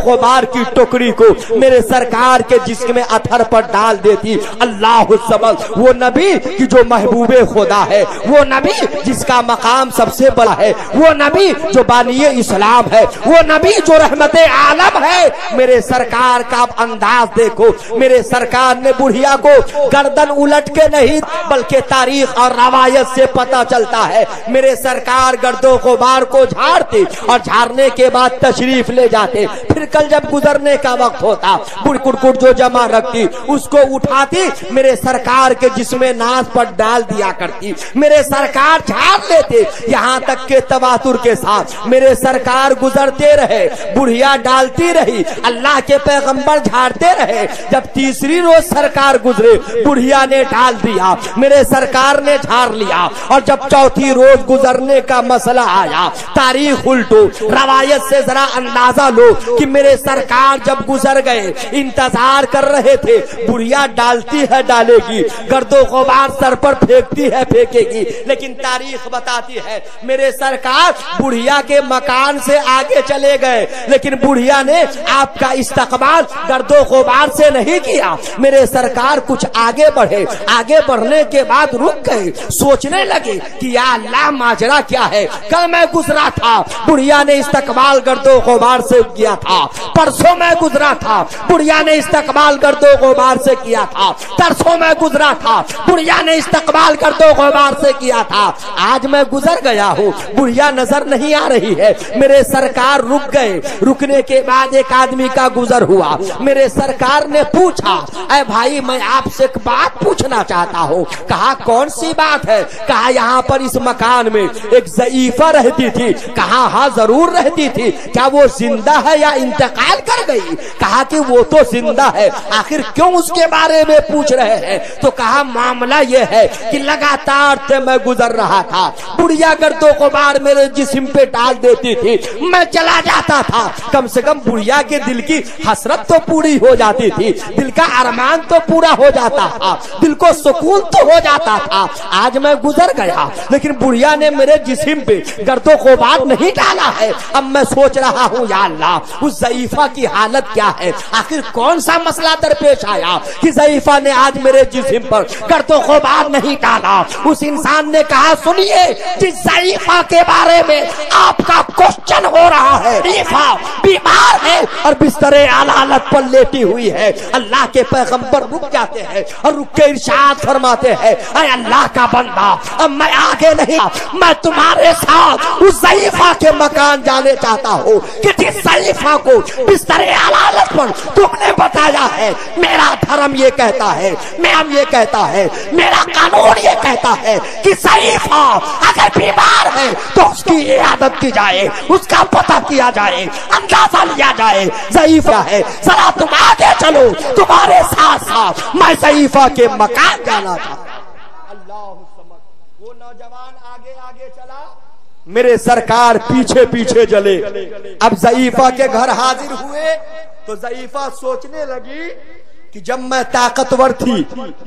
गुबार की टोकरी को मेरे सरकार के जिस्म में अथर पर डाल देती। अल्लाह समझ, वो नबी की जो महबूबे खुदा है, वो नबी जिसका मकाम सबसे बड़ा है, वो नबी जो बानिए इस्लाम है, वो नबी जो रहमते आलम है। मेरे सरकार का अंदाज देखो, मेरे सरकार ने बुढ़िया को गर्दन उलट के नहीं बल्कि तारीख और रवायत से पता चलता है। मेरे सरकार गर्दों गुबार को झाड़ते और झाड़ने के बाद तशरीफ ले जाते। फिर कल जब गुजरने का वक्त होता, कुड़कुड़ जो जमा रखती उसको उठाती, मेरे सरकार के जिसमें नाज पर डाल दिया करती। मेरे सरकार झाड़ लेते, यहाँ तक के तवातुर के साथ मेरे सरकार गुजरते रहे, बुढ़िया डालती रही, अल्लाह के पैगंबर झाड़ते रहे। जब तीसरी रोज सरकार गुजरे, बुढ़िया ने डाल दिया, मेरे सरकार ने झाड़ लिया। और जब चौथी रोज गुजरने का मसला आया, तारीख उल्टो, रवायत से जरा अंदाजा लो कि मेरे सरकार जब गुजर गए, इंतजार कर रहे थे, बुढ़िया डालती है डालेगी, गर्दो गुबार सर पर फेंकती है फेंकेगी, लेकिन तारीख बताती है मेरे सरकार बुढ़िया के मकान से आगे चले गए, लेकिन बुढ़िया ने आपका इस्तकबाल गर्दो गुबार से नहीं किया। मेरे सरकार कुछ आगे बढ़े, आगे बढ़ने के बाद रुक गए, सोचने लगे कि या अल्लाह माजरा क्या है। कल मैं गुजरा था, बुढ़िया ने इस्तकबाल गर्दो गुबार से किया था। परसों मैं गुजरा था, बुढ़िया ने इस्तकबाल गर्दो गुबार से किया था। तरसों मैं गुजरा था, बुढ़िया ने इस्तकबाल गर्दो गुबार से किया था। आज मैं गुजर गया हूँ, बुढ़िया नजर नहीं आ रही है। मेरे सरकार रुक गए, रुकने के बाद एक आदमी का गुजर हुआ। मेरे सरकार ने पूछा, ऐ भाई मैं आपसे एक बात पूछना चाहता हूँ। कहा कौन सी बात है? कहा यहाँ पर इस मकान में एक ज़ईफा रहती थी। कहा हाँ जरूर रहती थी। क्या वो जिंदा है या इंतकाल कर गई? कहा कि वो तो जिंदा है। आखिर क्यों उसके बारे में पूछ रहे हैं? तो कहा मामला ये है कि लगातार से मैं गुजर रहा था, बुढ़िया गर्दो गुबार मेरे जिस्म पे डाल देती थी, मैं चला जाता था। कम से कम बुढ़िया के दिल की हसरत तो पूरी हो जाती थी, दिल का अरमान तो पूरा हो जाता था, दिल को सुकून तो हो जाता था। आज मैं गुजर गया, लेकिन बुढ़िया ने मेरे जिस्म पे गर्दो गुबार नहीं डाला है। अब मैं सोच रहा हूँ या अल्लाह उस ज़ईफा की हालत क्या है? आखिर कौन सा मसला दरपेश आया कि ज़ईफा ने आज मेरे जिस्म पर गर्दो गुबार नहीं डाला? उस इंसान ने कहा सुनिए, जिस ज़ईफा के बारे में आपका क्वेश्चन हो रहा है, ज़ईफा बीमार है और बिस्तरे हालत पर लेटी हुई है। अल्लाह के पैगंबर रुक जाते हैं और रुक के इरशाद फरमाते हैं, ऐ अल्लाह का बंदा, अब मैं आगे नहीं, मैं तुम्हारे साथ उस ज़ईफा के मकान जाने चाहता हूँ कि जिस ज़ईफा को बिस्तरे हालत पर तुमने बताया है। मेरा धर्म ये कहता है, मैम ये कहता है, मेरा कानून ये कहता है कि ज़ईफा अगर बीमार है तो उसकी इयादत की जाए, उसका पता किया जाए, अंदाजा लिया जाए ज़ईफा है। जरा तुम आगे चलो, तुम्हारे साथ साथ मैं ज़ईफा के मकान जाना था। अल्लाह समझ, वो नौजवान आगे आगे चला, मेरे सरकार पीछे पीछे चले। अब ज़ईफा के घर हाजिर हुए तो ज़ईफा सोचने लगी कि जब मैं ताकतवर थी,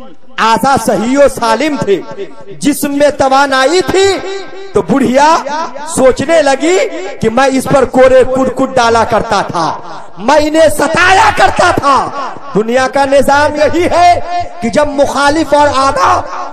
आजा सही और सालिम थे, जिस्म में तवानाई थी, तो बुढ़िया सोचने लगी कि मैं इस पर कोरे कुट डाला करता था, मैं इन्हें सताया करता था। दुनिया का निजाम यही है कि जब मुखालिफ और आदा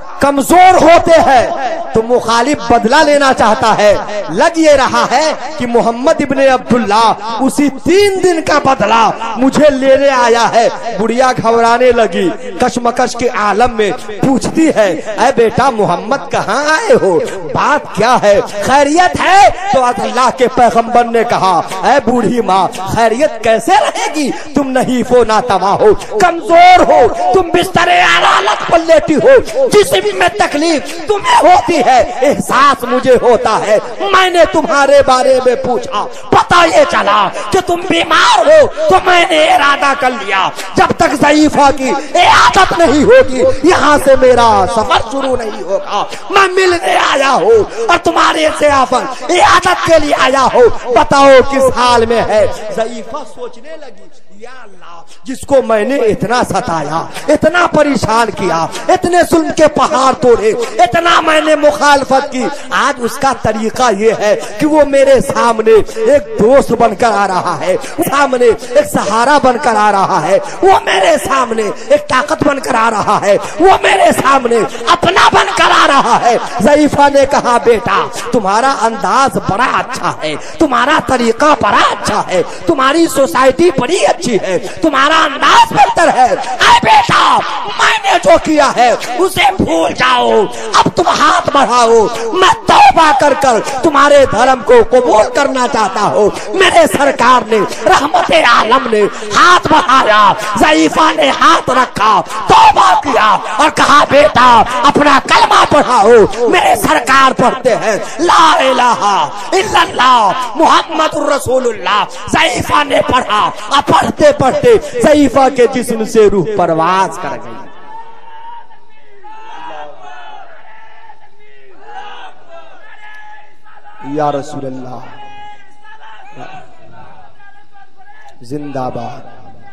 कमजोर होते हैं तो मुखालिफ बदला लेना चाहता है। लग ये रहा है कि मोहम्मद इब्ने अब्दुल्ला उसी 3 दिन का बदला मुझे लेने आया है। बुढ़िया घबराने लगी, कशमकश के आलम में पूछती है, ऐ बेटा मोहम्मद कहाँ आए हो, बात क्या है, खैरियत है? तो अल्लाह के पैगंबर ने कहा, ऐ बूढ़ी माँ खैरियत कैसे रहेगी, तुम नहीं फो ना तवा हो, कमजोर हो, तुम बिस्तरे हालत पर लेटी हो, जिसम में तकलीफ तुम्हें होती है, एहसास मुझे होता है। मैंने तुम्हारे बारे में पूछा, पता ये चला कि तुम बीमार हो, तो मैंने इरादा कर लिया जब तक ज़ईफा की इयादत नहीं होगी यहाँ से मेरा सफर शुरू नहीं होगा। मैं मिलने आया हूँ और तुम्हारे से इयादत के लिए आया हूँ, बताओ किस हाल में है। ज़ईफा सोचने लगी, या अल्लाह, जिसको मैंने इतना सताया, इतना परेशान किया, इतने जुल्म के पहाड़ तोड़े, इतना मैंने मुखालफत की, आज उसका तरीका ये है कि वो मेरे सामने एक दोस्त बनकर आ रहा है, सामने एक सहारा बनकर आ रहा है, वो मेरे सामने एक ताकत बनकर आ रहा है, वो मेरे सामने अपना बनकर आ रहा है। ज़ईफा ने कहा बेटा तुम्हारा अंदाज बड़ा अच्छा है, तुम्हारा तरीका बड़ा अच्छा है, तुम्हारी सोसाइटी बड़ी अच्छी है, तुम्हारा अंदाज बेहतर है। अरे बेटा मैंने जो किया है उसे भूल जाओ, अब तुम हाथ बढ़ाओ, मैं तौबा कर कर तुम्हारे धर्म को कबूल करना चाहता हूँ। मेरे सरकार ने रहमत आलम ने हाथ बढ़ाया, ज़ईफा ने हाथ रखा, तौबा किया और कहा बेटा अपना कलमा पढ़ाओ। मेरे सरकार पढ़ते हैं ला इलाहा इल्लल्लाह मुहम्मदुर रसूलुल्लाह। ज़ईफा ने पढ़ा और पढ़ते पढ़ते ज़ईफा के जिस्म से रूह परवाज कर गई। या रसूलल्लाह जिंदाबाद,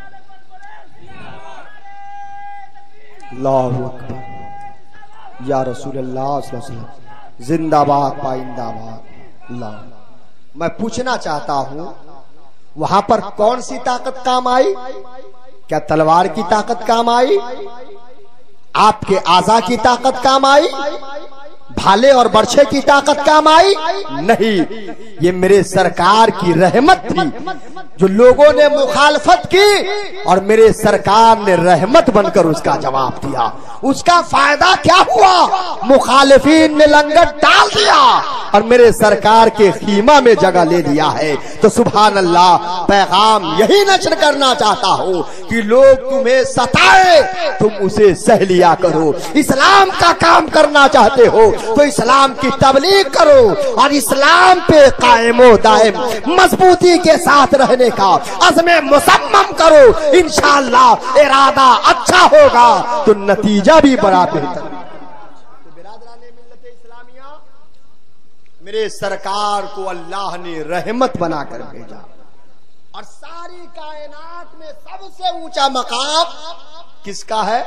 अल्लाहु अकबर, या रसूलल्लाह जिंदाबाद पाइंदाबाद। अल्लाह, मैं पूछना चाहता हूं वहां पर कौन सी ताकत काम आई? क्या तलवार की ताकत काम आई? आपके आज़ा की ताकत काम आई? भाले और बर्छे की ताकत काम आई? नहीं, ये मेरे सरकार की रहमत थी जो लोगों ने मुखालफत की और मेरे सरकार ने रहमत बनकर उसका जवाब दिया। उसका फायदा क्या हुआ? मुखालिफीन ने लंगर डाल दिया और मेरे सरकार के खीमा में जगह ले लिया है। तो सुभान अल्लाह, पैगाम यही नशर करना चाहता हूँ कि लोग तुम्हें सताए तुम उसे सह लिया करो। इस्लाम का काम करना चाहते हो तो इस्लाम की तबलीग करो और इस्लाम पे कायमो दायम मजबूती के साथ रहने का अज़्म मुसम्मम करो। इंशाअल्लाह इरादा अच्छा होगा तो नतीजा भी बड़ा बेहतर। तो बिरादराने मिल्लत इस्लामिया, मेरे सरकार को अल्लाह ने रहमत बनाकर भेजा और सारी कायनात में सबसे ऊंचा मकाम किसका है?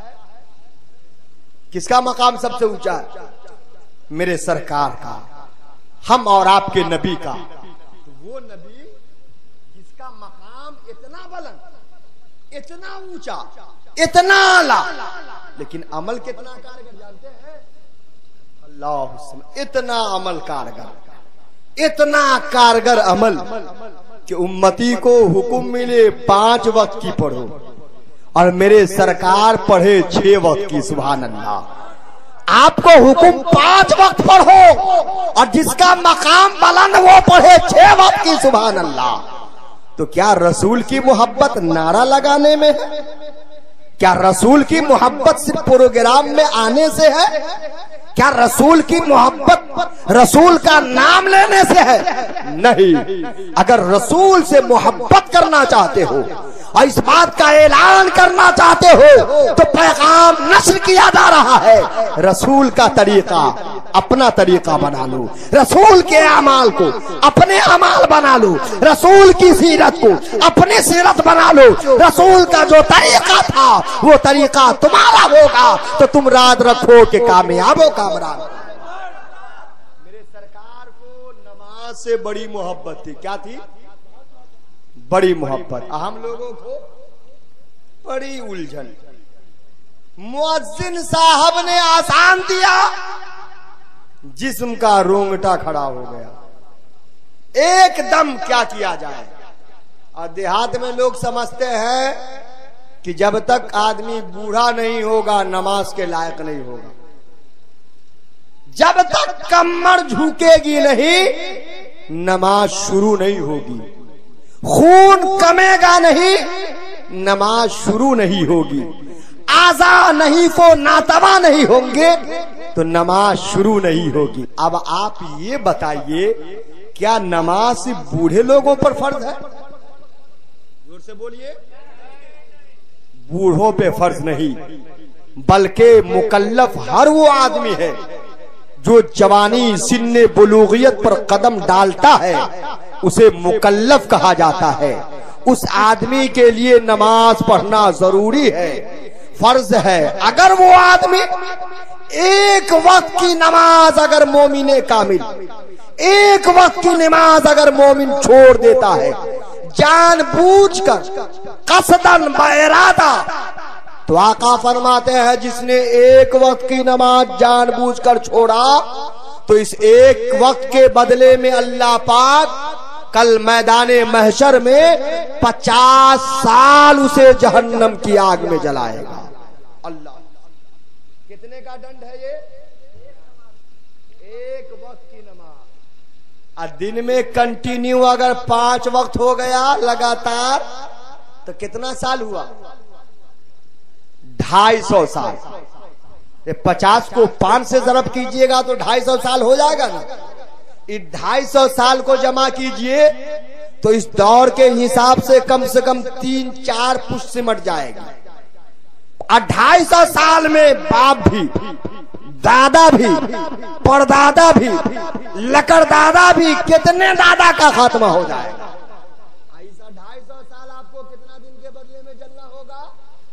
किसका मकाम सबसे ऊंचा है? मेरे सरकार का, हम और आपके नबी का। तो वो नबी जिसका मकाम इतना बुलंद, इतना ऊंचा, इतना आला, लेकिन अमल कितना कारगर जानते हैं? अल्लाह, इतना अमल कारगर, इतना कारगर अमल कि उम्मती को हुक्म मिले 5 वक्त की पढ़ो और मेरे सरकार पढ़े 6 वक्त की। सुभान अल्लाह, आपको हुक्म 5 वक्त पढ़ो और जिसका मकाम बुलंद वो पढ़े 6 वक्त की। सुभान अल्लाह। तो क्या रसूल की मोहब्बत नारा लगाने में है? क्या रसूल की मोहब्बत सिर्फ प्रोग्राम में आने से है? क्या रसूल की मोहब्बत रसूल का नाम लेने से है? नहीं। अगर रसूल से मोहब्बत करना चाहते हो और इस बात का ऐलान करना चाहते हो तो पैगाम नश्र किया जा रहा है। रसूल का तरीका अपना तरीका बना लो, रसूल के अमाल को अपने अमाल बना लो, रसूल की सीरत को अपनी सीरत बना लो। रसूल का जो तरीका था वो तरीका तुम्हारा होगा तो तुम राज रखो कि कामयाब हो कामरान। मेरे सरकार को नमाज से बड़ी मोहब्बत थी। क्या थी? बड़ी मोहब्बत। हम लोगों को बड़ी उलझन। मुअज्जिन साहब ने आसान दिया, जिस्म का रोंगटा खड़ा हो गया। एकदम क्या किया जाए? और देहात में लोग समझते हैं कि जब तक आदमी बूढ़ा नहीं होगा नमाज के लायक नहीं होगा। जब तक कमर झुकेगी नहीं नमाज शुरू नहीं होगी, खून कमेगा नहीं नमाज शुरू नहीं होगी, आज़ा नहीं को नातवा नहीं होंगे तो नमाज शुरू नहीं होगी। अब आप ये बताइए, क्या नमाज सिर्फ बूढ़े लोगों पर फर्ज है? जोर से बोलिए। बूढ़ों पे फर्ज नहीं, बल्कि मुकल्लफ हर वो आदमी है जो जवानी सिन्ने बुलूगियत पर कदम डालता है, उसे मुकल्लफ कहा जाता है। उस आदमी के लिए नमाज पढ़ना जरूरी है, फर्ज है। अगर वो आदमी एक वक्त की नमाज अगर मोमिन कामिल एक वक्त की नमाज अगर मोमिन छोड़ देता है जानबूझकर, कसदन बइरादा, तो आका फरमाते हैं जिसने एक वक्त की नमाज जानबूझकर छोड़ा तो इस एक वक्त के बदले में अल्लाह पाक कल मैदाने महशर में 50 साल उसे जहन्नम की आग में जलाएगा। अल्लाह, कितने का दंड है ये? एक वक्त की नमाज। और दिन में कंटिन्यू अगर 5 वक्त हो गया लगातार तो कितना साल हुआ? 250 साल। 50 को 5 से ज़रब कीजिएगा तो 250 साल हो जाएगा ना। इस 250 साल को जमा कीजिए तो इस दौर के हिसाब से कम 3-4 पुष्ट सिमट जाएगी। 250 साल में बाप भी, दादा भी, परदादा भी, लकड़दादा भी, कितने दादा का खात्मा हो जाएगा। ऐसा 250 साल आपको कितना दिन के बदले में जलना होगा?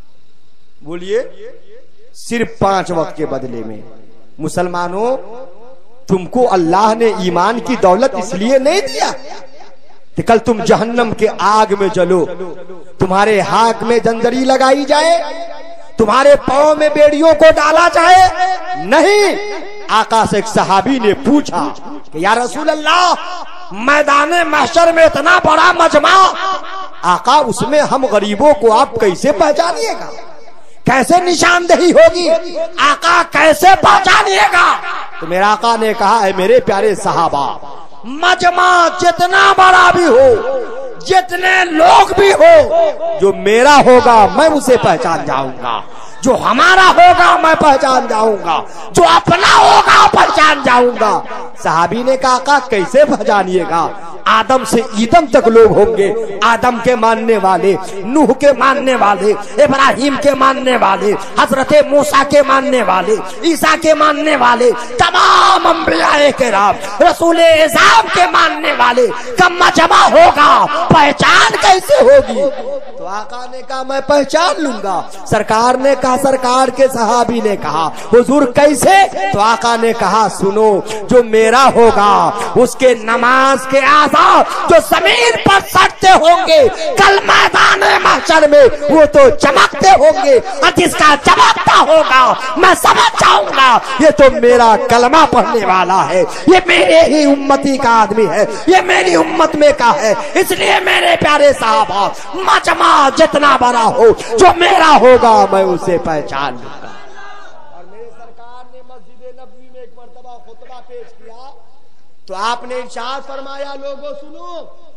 बोलिए, सिर्फ 5 वक्त के बदले में। मुसलमानों, तुमको अल्लाह ने ईमान की दौलत इसलिए नहीं दिया कि कल तुम जहन्नम के आग में जलो, तुम्हारे हाथ में जंजरी लगाई जाए, तुम्हारे पांव में बेड़ियों को डाला जाए। नहीं, आका से एक सहाबी ने पूछा कि या रसूल अल्लाह, मैदाने महशर में इतना बड़ा मजमा, आका उसमें हम गरीबों को आप कैसे पहचानिएगा? कैसे निशानदेही होगी? आका कैसे पहचानिएगा? तो मेरा आका ने कहा, है मेरे प्यारे सहाबा, मजमा जितना बड़ा भी हो, जितने लोग भी हो, जो मेरा होगा मैं उसे पहचान जाऊंगा, जो हमारा होगा मैं पहचान जाऊंगा, जो अपना होगा पहचान जाऊंगा। सहाबी ने कहा, आका कैसे पहचानिएगा? आदम से ईदम तक लोग होंगे, आदम के मानने वाले, नूह के मानने वाले, इब्राहिम के मानने वाले, हजरत मूसा के मानने वाले, ईसा के मानने वाले, तमाम अंबियाए किराम, रसूल इज़ाम के मानने वाले का मजमा होगा, पहचान कैसे होगी? तो आका ने कहा, मैं पहचान लूंगा। सरकार ने कहा, सरकार के सहाबी ने कहा, हुजूर कैसे? तो आका ने कहा, सुनो, जो मेरा होगा उसके नमाज के जो जमीन पर सटते होंगे कल मैदान महशर में वो तो चमकते होंगे, और जिसका चमकता होगा मैं समझ जाऊंगा ये तो मेरा कलमा पढ़ने वाला है, ये मेरे ही उम्मती का आदमी है, ये मेरी उम्मत में का है। इसलिए मेरे प्यारे साहबा, मजमा जितना बड़ा हो, जो मेरा होगा मैं उसे पहचान लूंगा। और मेरे सरकार ने मस्जिद नबवी में एक मर्तबा खुतबा पेश किया तो आपने इरशाद फरमाया, लोगों सुनो,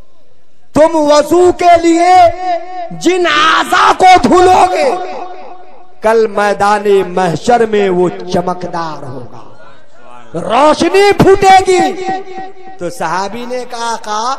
तुम वजू के लिए जिन आज़ा को धुलोगे कल मैदाने महशर में वो चमकदार होगा, रोशनी फूटेगी। तो सहाबी ने कहा,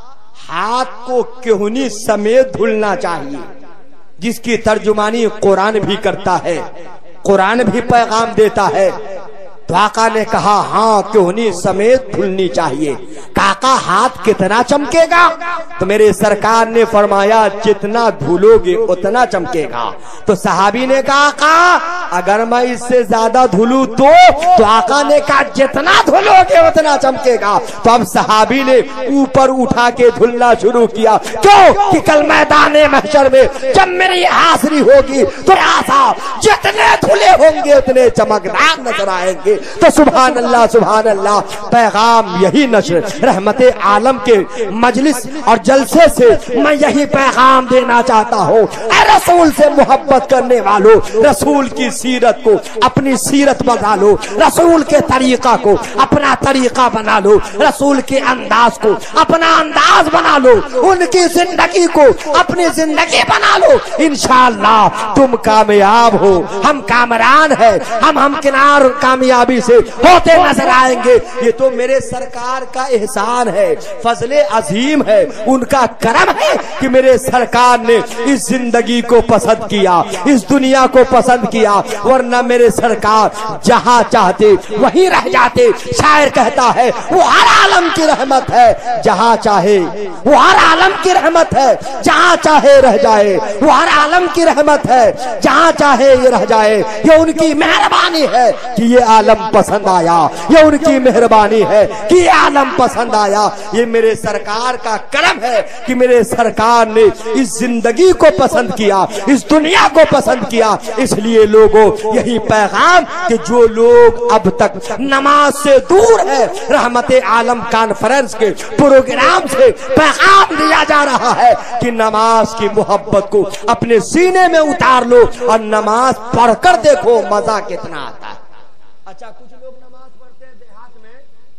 हाथ को केहूनी समेत धुलना चाहिए, जिसकी तर्जुमानी कुरान भी करता है, कुरान भी पैगाम देता है। तो आका ने कहा, हाँ केहूनी समेत धुलनी चाहिए। काका हाथ कितना चमकेगा? तो मेरे सरकार ने फरमाया, जितना धुलोगे उतना चमकेगा। तो सहाबी ने कहा, आका अगर मैं इससे ज्यादा धुलूं तो आका ने कहा, जितना धुलोगे उतना चमकेगा। तो अब सहाबी ने ऊपर उठा के धुलना शुरू किया। क्यों? कि कल मैदाने महशर में जब मेरी हाजिरी होगी तो आसा जितने धुले होंगे उतने चमकदार नजर आएंगे। तो सुभान अल्लाह, सुभान अल्लाह। पैगाम यही नशर रहमते आलम के मजलिस और जलसे से मैं यही पैगाम देना चाहता हूँ। रसूल से मोहब्बत करने वालों, रसूल की सीरत को अपनी सीरत बना लो, रसूल के तरीका को अपना तरीका बना लो, रसूल के अंदाज को अपना अंदाज बना लो, उनकी जिंदगी को अपनी जिंदगी बना लो। इंशाअल्लाह तुम कामयाब हो, हम कामरान है, हम किनार कामयाबी से होते नजर आएंगे। ये तो मेरे सरकार का एहसान है, फजले अजीम है, उनका करम है कि मेरे सरकार ने इस जिंदगी को पसंद किया, इस दुनिया को पसंद किया, वरना मेरे सरकार जहां चाहते वहीं रह जाते। शायर कहता है वो हर आलम की रहमत है, जहां चाहे वो हर आलम की रहमत है, जहां चाहे रह जाए। वो हर आलम की रहमत है, जहां चाहे ये रह जाए। ये उनकी मेहरबानी है कि ये आलम पसंद आया, ये उनकी मेहरबानी है कि ये आलम पसंद आया। ये मेरे सरकार का करम है कि मेरे सरकार ने इस जिंदगी को पसंद किया, इस दुनिया को पसंद किया। इसलिए लोगों यही पैगाम कि जो लोग अब तक नमाज से दूर है, रहमते आलम कॉन्फ्रेंस के प्रोग्राम से पैगाम दिया जा रहा है कि नमाज की मोहब्बत को अपने सीने में उतार लो और नमाज पढ़कर देखो मजा कितना आता है। अच्छा, कुछ लोग नमाज पढ़ते हैं देहात में,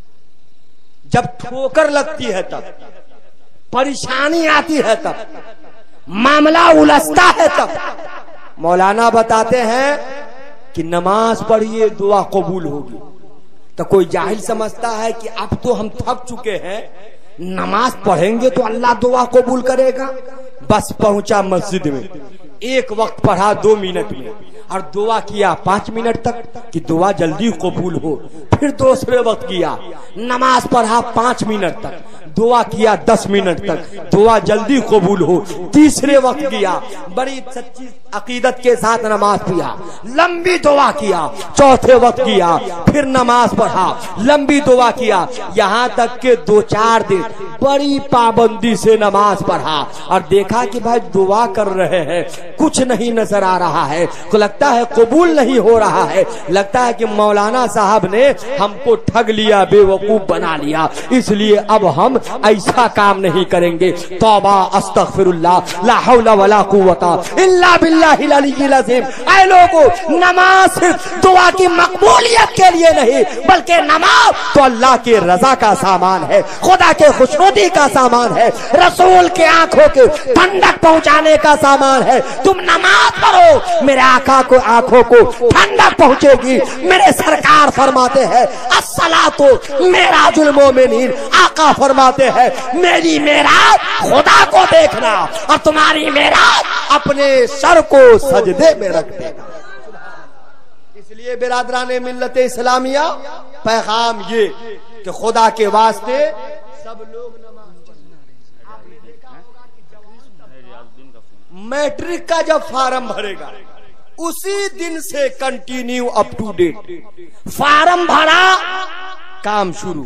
जब ठोकर लगती है तब, परेशानी आती है तब, मामला उलझता है तब मौलाना बताते हैं कि नमाज पढ़िए दुआ कबूल होगी। तो कोई जाहिल समझता है कि अब तो हम थक चुके हैं, नमाज पढ़ेंगे तो अल्लाह दुआ कबूल करेगा। बस पहुंचा मस्जिद में, एक वक्त पढ़ा 2 मिनट में और दुआ किया 5 मिनट तक कि दुआ जल्दी कबूल हो। फिर दूसरे वक्त किया, नमाज पढ़ा 5 मिनट तक, दुआ किया 10 मिनट तक, दुआ जल्दी कबूल हो। तीसरे वक्त किया, बड़ी सच्ची अकीदत के साथ नमाज किया, लंबी दुआ किया। चौथे वक्त किया, फिर नमाज पढ़ा, लंबी दुआ किया। यहाँ तक के 2-4 दिन बड़ी पाबंदी से नमाज पढ़ा और देखा कि भाई दुआ कर रहे हैं, कुछ नहीं नजर आ रहा है, तो लगता है कबूल नहीं हो रहा है। लगता है कि मौलाना साहब ने हमको ठग लिया, बेवकूफ बना लिया, इसलिए अब हम ऐसा काम नहीं करेंगे। तौबा अस्तगफिरुल्लाह ला हौला वला कुव्वता इल्ला बिल्लाहिल अलिय्यिल अज़ीम। ऐ लोगों, नमाज सिर्फ दुआ की मकबूलियत के लिए नहीं, बल्कि नमाज तो अल्लाह के रजा का सामान है, खुदा के खुशनुदी का सामान है, रसूल के आंखों के ठंडक पहुंचाने का सामान है। तुम नमाज पढ़ो, मेरे आका को आंखों को ठंडक पहुंचेगी। मेरे सरकार फरमाते हैं अस्सलातु मेराजुल मोमिनीन। आका फरमाते हैं मेरी मेराज खुदा को देखना और तुम्हारी मेराज अपने सर को सजदे में रख देना। इसलिए बिरादराने मिल्लत इस्लामिया, पैगाम ये कि खुदा के वास्ते सब लोग नमाज पढ़ना। आपने देखा होगा कि जवान मैट्रिक का जब फार्म भरेगा उसी दिन से continue up to date, form भरा काम शुरू,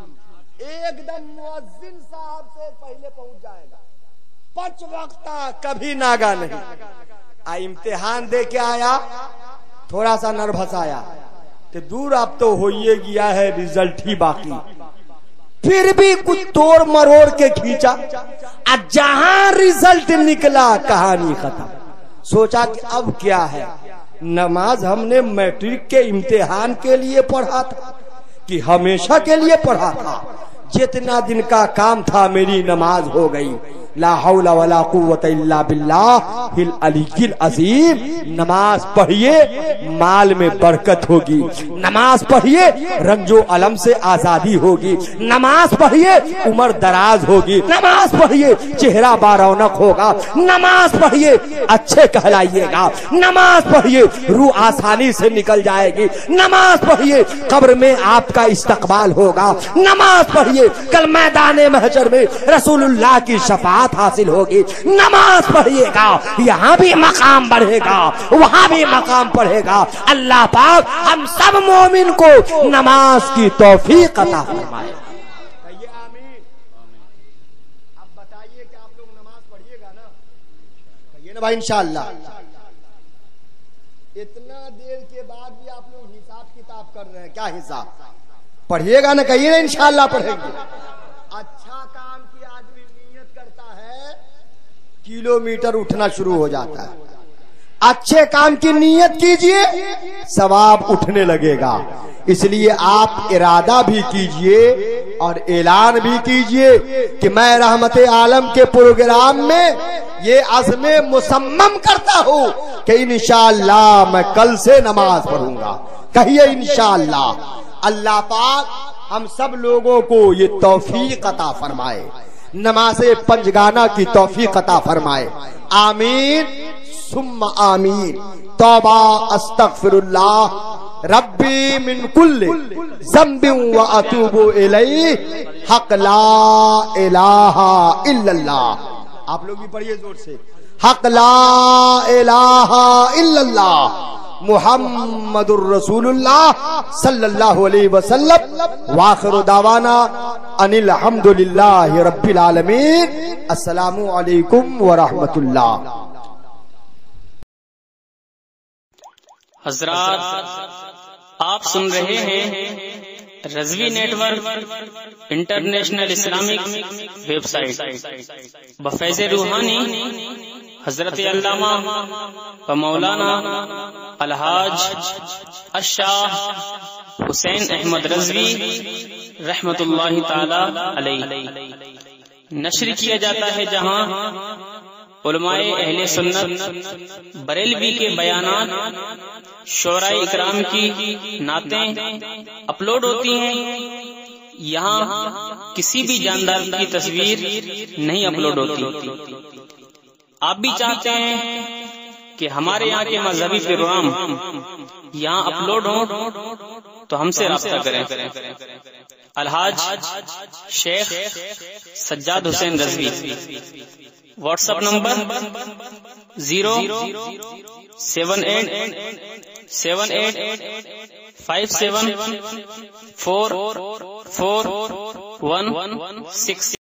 एकदम मुअज्जिन साहब से पहले पहुंच जाएगा, 5 वक्त कभी नागा नहीं। इम्तिहान दे के आया, थोड़ा सा नर्वस आया कि दूर अब तो हो ही गया है, रिजल्ट ही बाकी, फिर भी कुछ तोड़ मरोड़ के खींचा, जहां रिजल्ट निकला कहानी खत्म। सोचा कि अब क्या है, नमाज हमने मैट्रिक के इम्तिहान के लिए पढ़ा था कि हमेशा के लिए पढ़ा था। जितना दिन का काम था मेरी नमाज हो गई। ला हौला वला कुव्वता इल्ला बिल्लाहिल अलिय्यिल अज़ीम। नमाज पढ़िए, माल में बरकत होगी। नमाज पढ़िए, रंजो अलम से आजादी होगी। नमाज पढ़िए, उम्र दराज होगी। नमाज पढ़िए, चेहरा बारौनक होगा। नमाज पढ़िए, अच्छे कहलाइएगा। नमाज पढ़िए, रूह आसानी से निकल जाएगी। नमाज पढ़िए, कब्र में आपका इस्तकबाल होगा। नमाज पढ़िए, कल मैदान महशर में रसूलुल्लाह की शफाअत हासिल होगी। नमाज पढ़िएगा, यहाँ भी मकाम बढ़ेगा, वहाँ भी मकाम बढ़ेगा। अल्लाह पाक हम सब मोमिन को नमाज की तौफीक अता फरमाए। आमीन। अब बताइए कि आप लोग नमाज पढ़िएगा ना? कहिए ना भाई इंशाअल्लाह। इतना देर के बाद भी आप लोग हिसाब किताब कर रहे हैं, क्या हिसाब? पढ़िएगा ना? कहिए ना इंशाअल्लाह पढ़ेंगे। अच्छा काम की आदमी नियत करता है, किलोमीटर उठना शुरू हो जाता है। अच्छे काम की नियत कीजिए, सवाब उठने लगेगा। इसलिए आप इरादा भी कीजिए और ऐलान भी कीजिए कि मैं रहमते आलम के प्रोग्राम में ये अज़्मे मुसम्मम करता हूँ कि इंशाअल्लाह मैं कल से नमाज पढ़ूंगा। कहिए इंशाअल्लाह। अल्लाह पाक हम सब लोगों को ये तौफीक अता फरमाए, नमाज़े पंजगाना की तौफीक अता फरमाए। आमीन सुम्मा आमीन। तौबा अस्तगफिरुल्लाह रब्बी मिन कुल्li ज़ंबिन व अतूबु इलैहि हक ला इलाहा इल्लल्लाह। आप लोग भी पढ़िए जोर से, हक ला इलाहा इल्लल्लाह मुहम्मदुर रसूलुल्लाह सल्लल्लाहु अलैहि वसल्लम। वाखिरु दावाना अनिल हम्दुलिल्लाहि रब्बिल आलमीन। अस्सलामु अलैकुम व रहमतुल्लाह। हजरात, आप सुन रहे हैं Razvi network international Islamic website बफैज़ रूहानी हजरत अल्लामा व मौलाना अलहाज अशाह हुसैन अहमद रज़वी रहमतुल्लाहि ताला अलैहि नश्र किया जाता है, जहां उलमाए अहले सुन्नत बरेलवी के बयानात शोराए इकराम की नातें अपलोड होती हैं। यहाँ किसी भी जानदार की तस्वीर नहीं अपलोड होती। आप भी चाहते हैं कि हमारे यहाँ के मजहबी प्रोग्राम यहाँ अपलोड हो तो हमसे राब्ता करें। अलहाज शेख सज्जाद हुसैन रज़वी, व्हाट्सएप नंबर 0787857444116।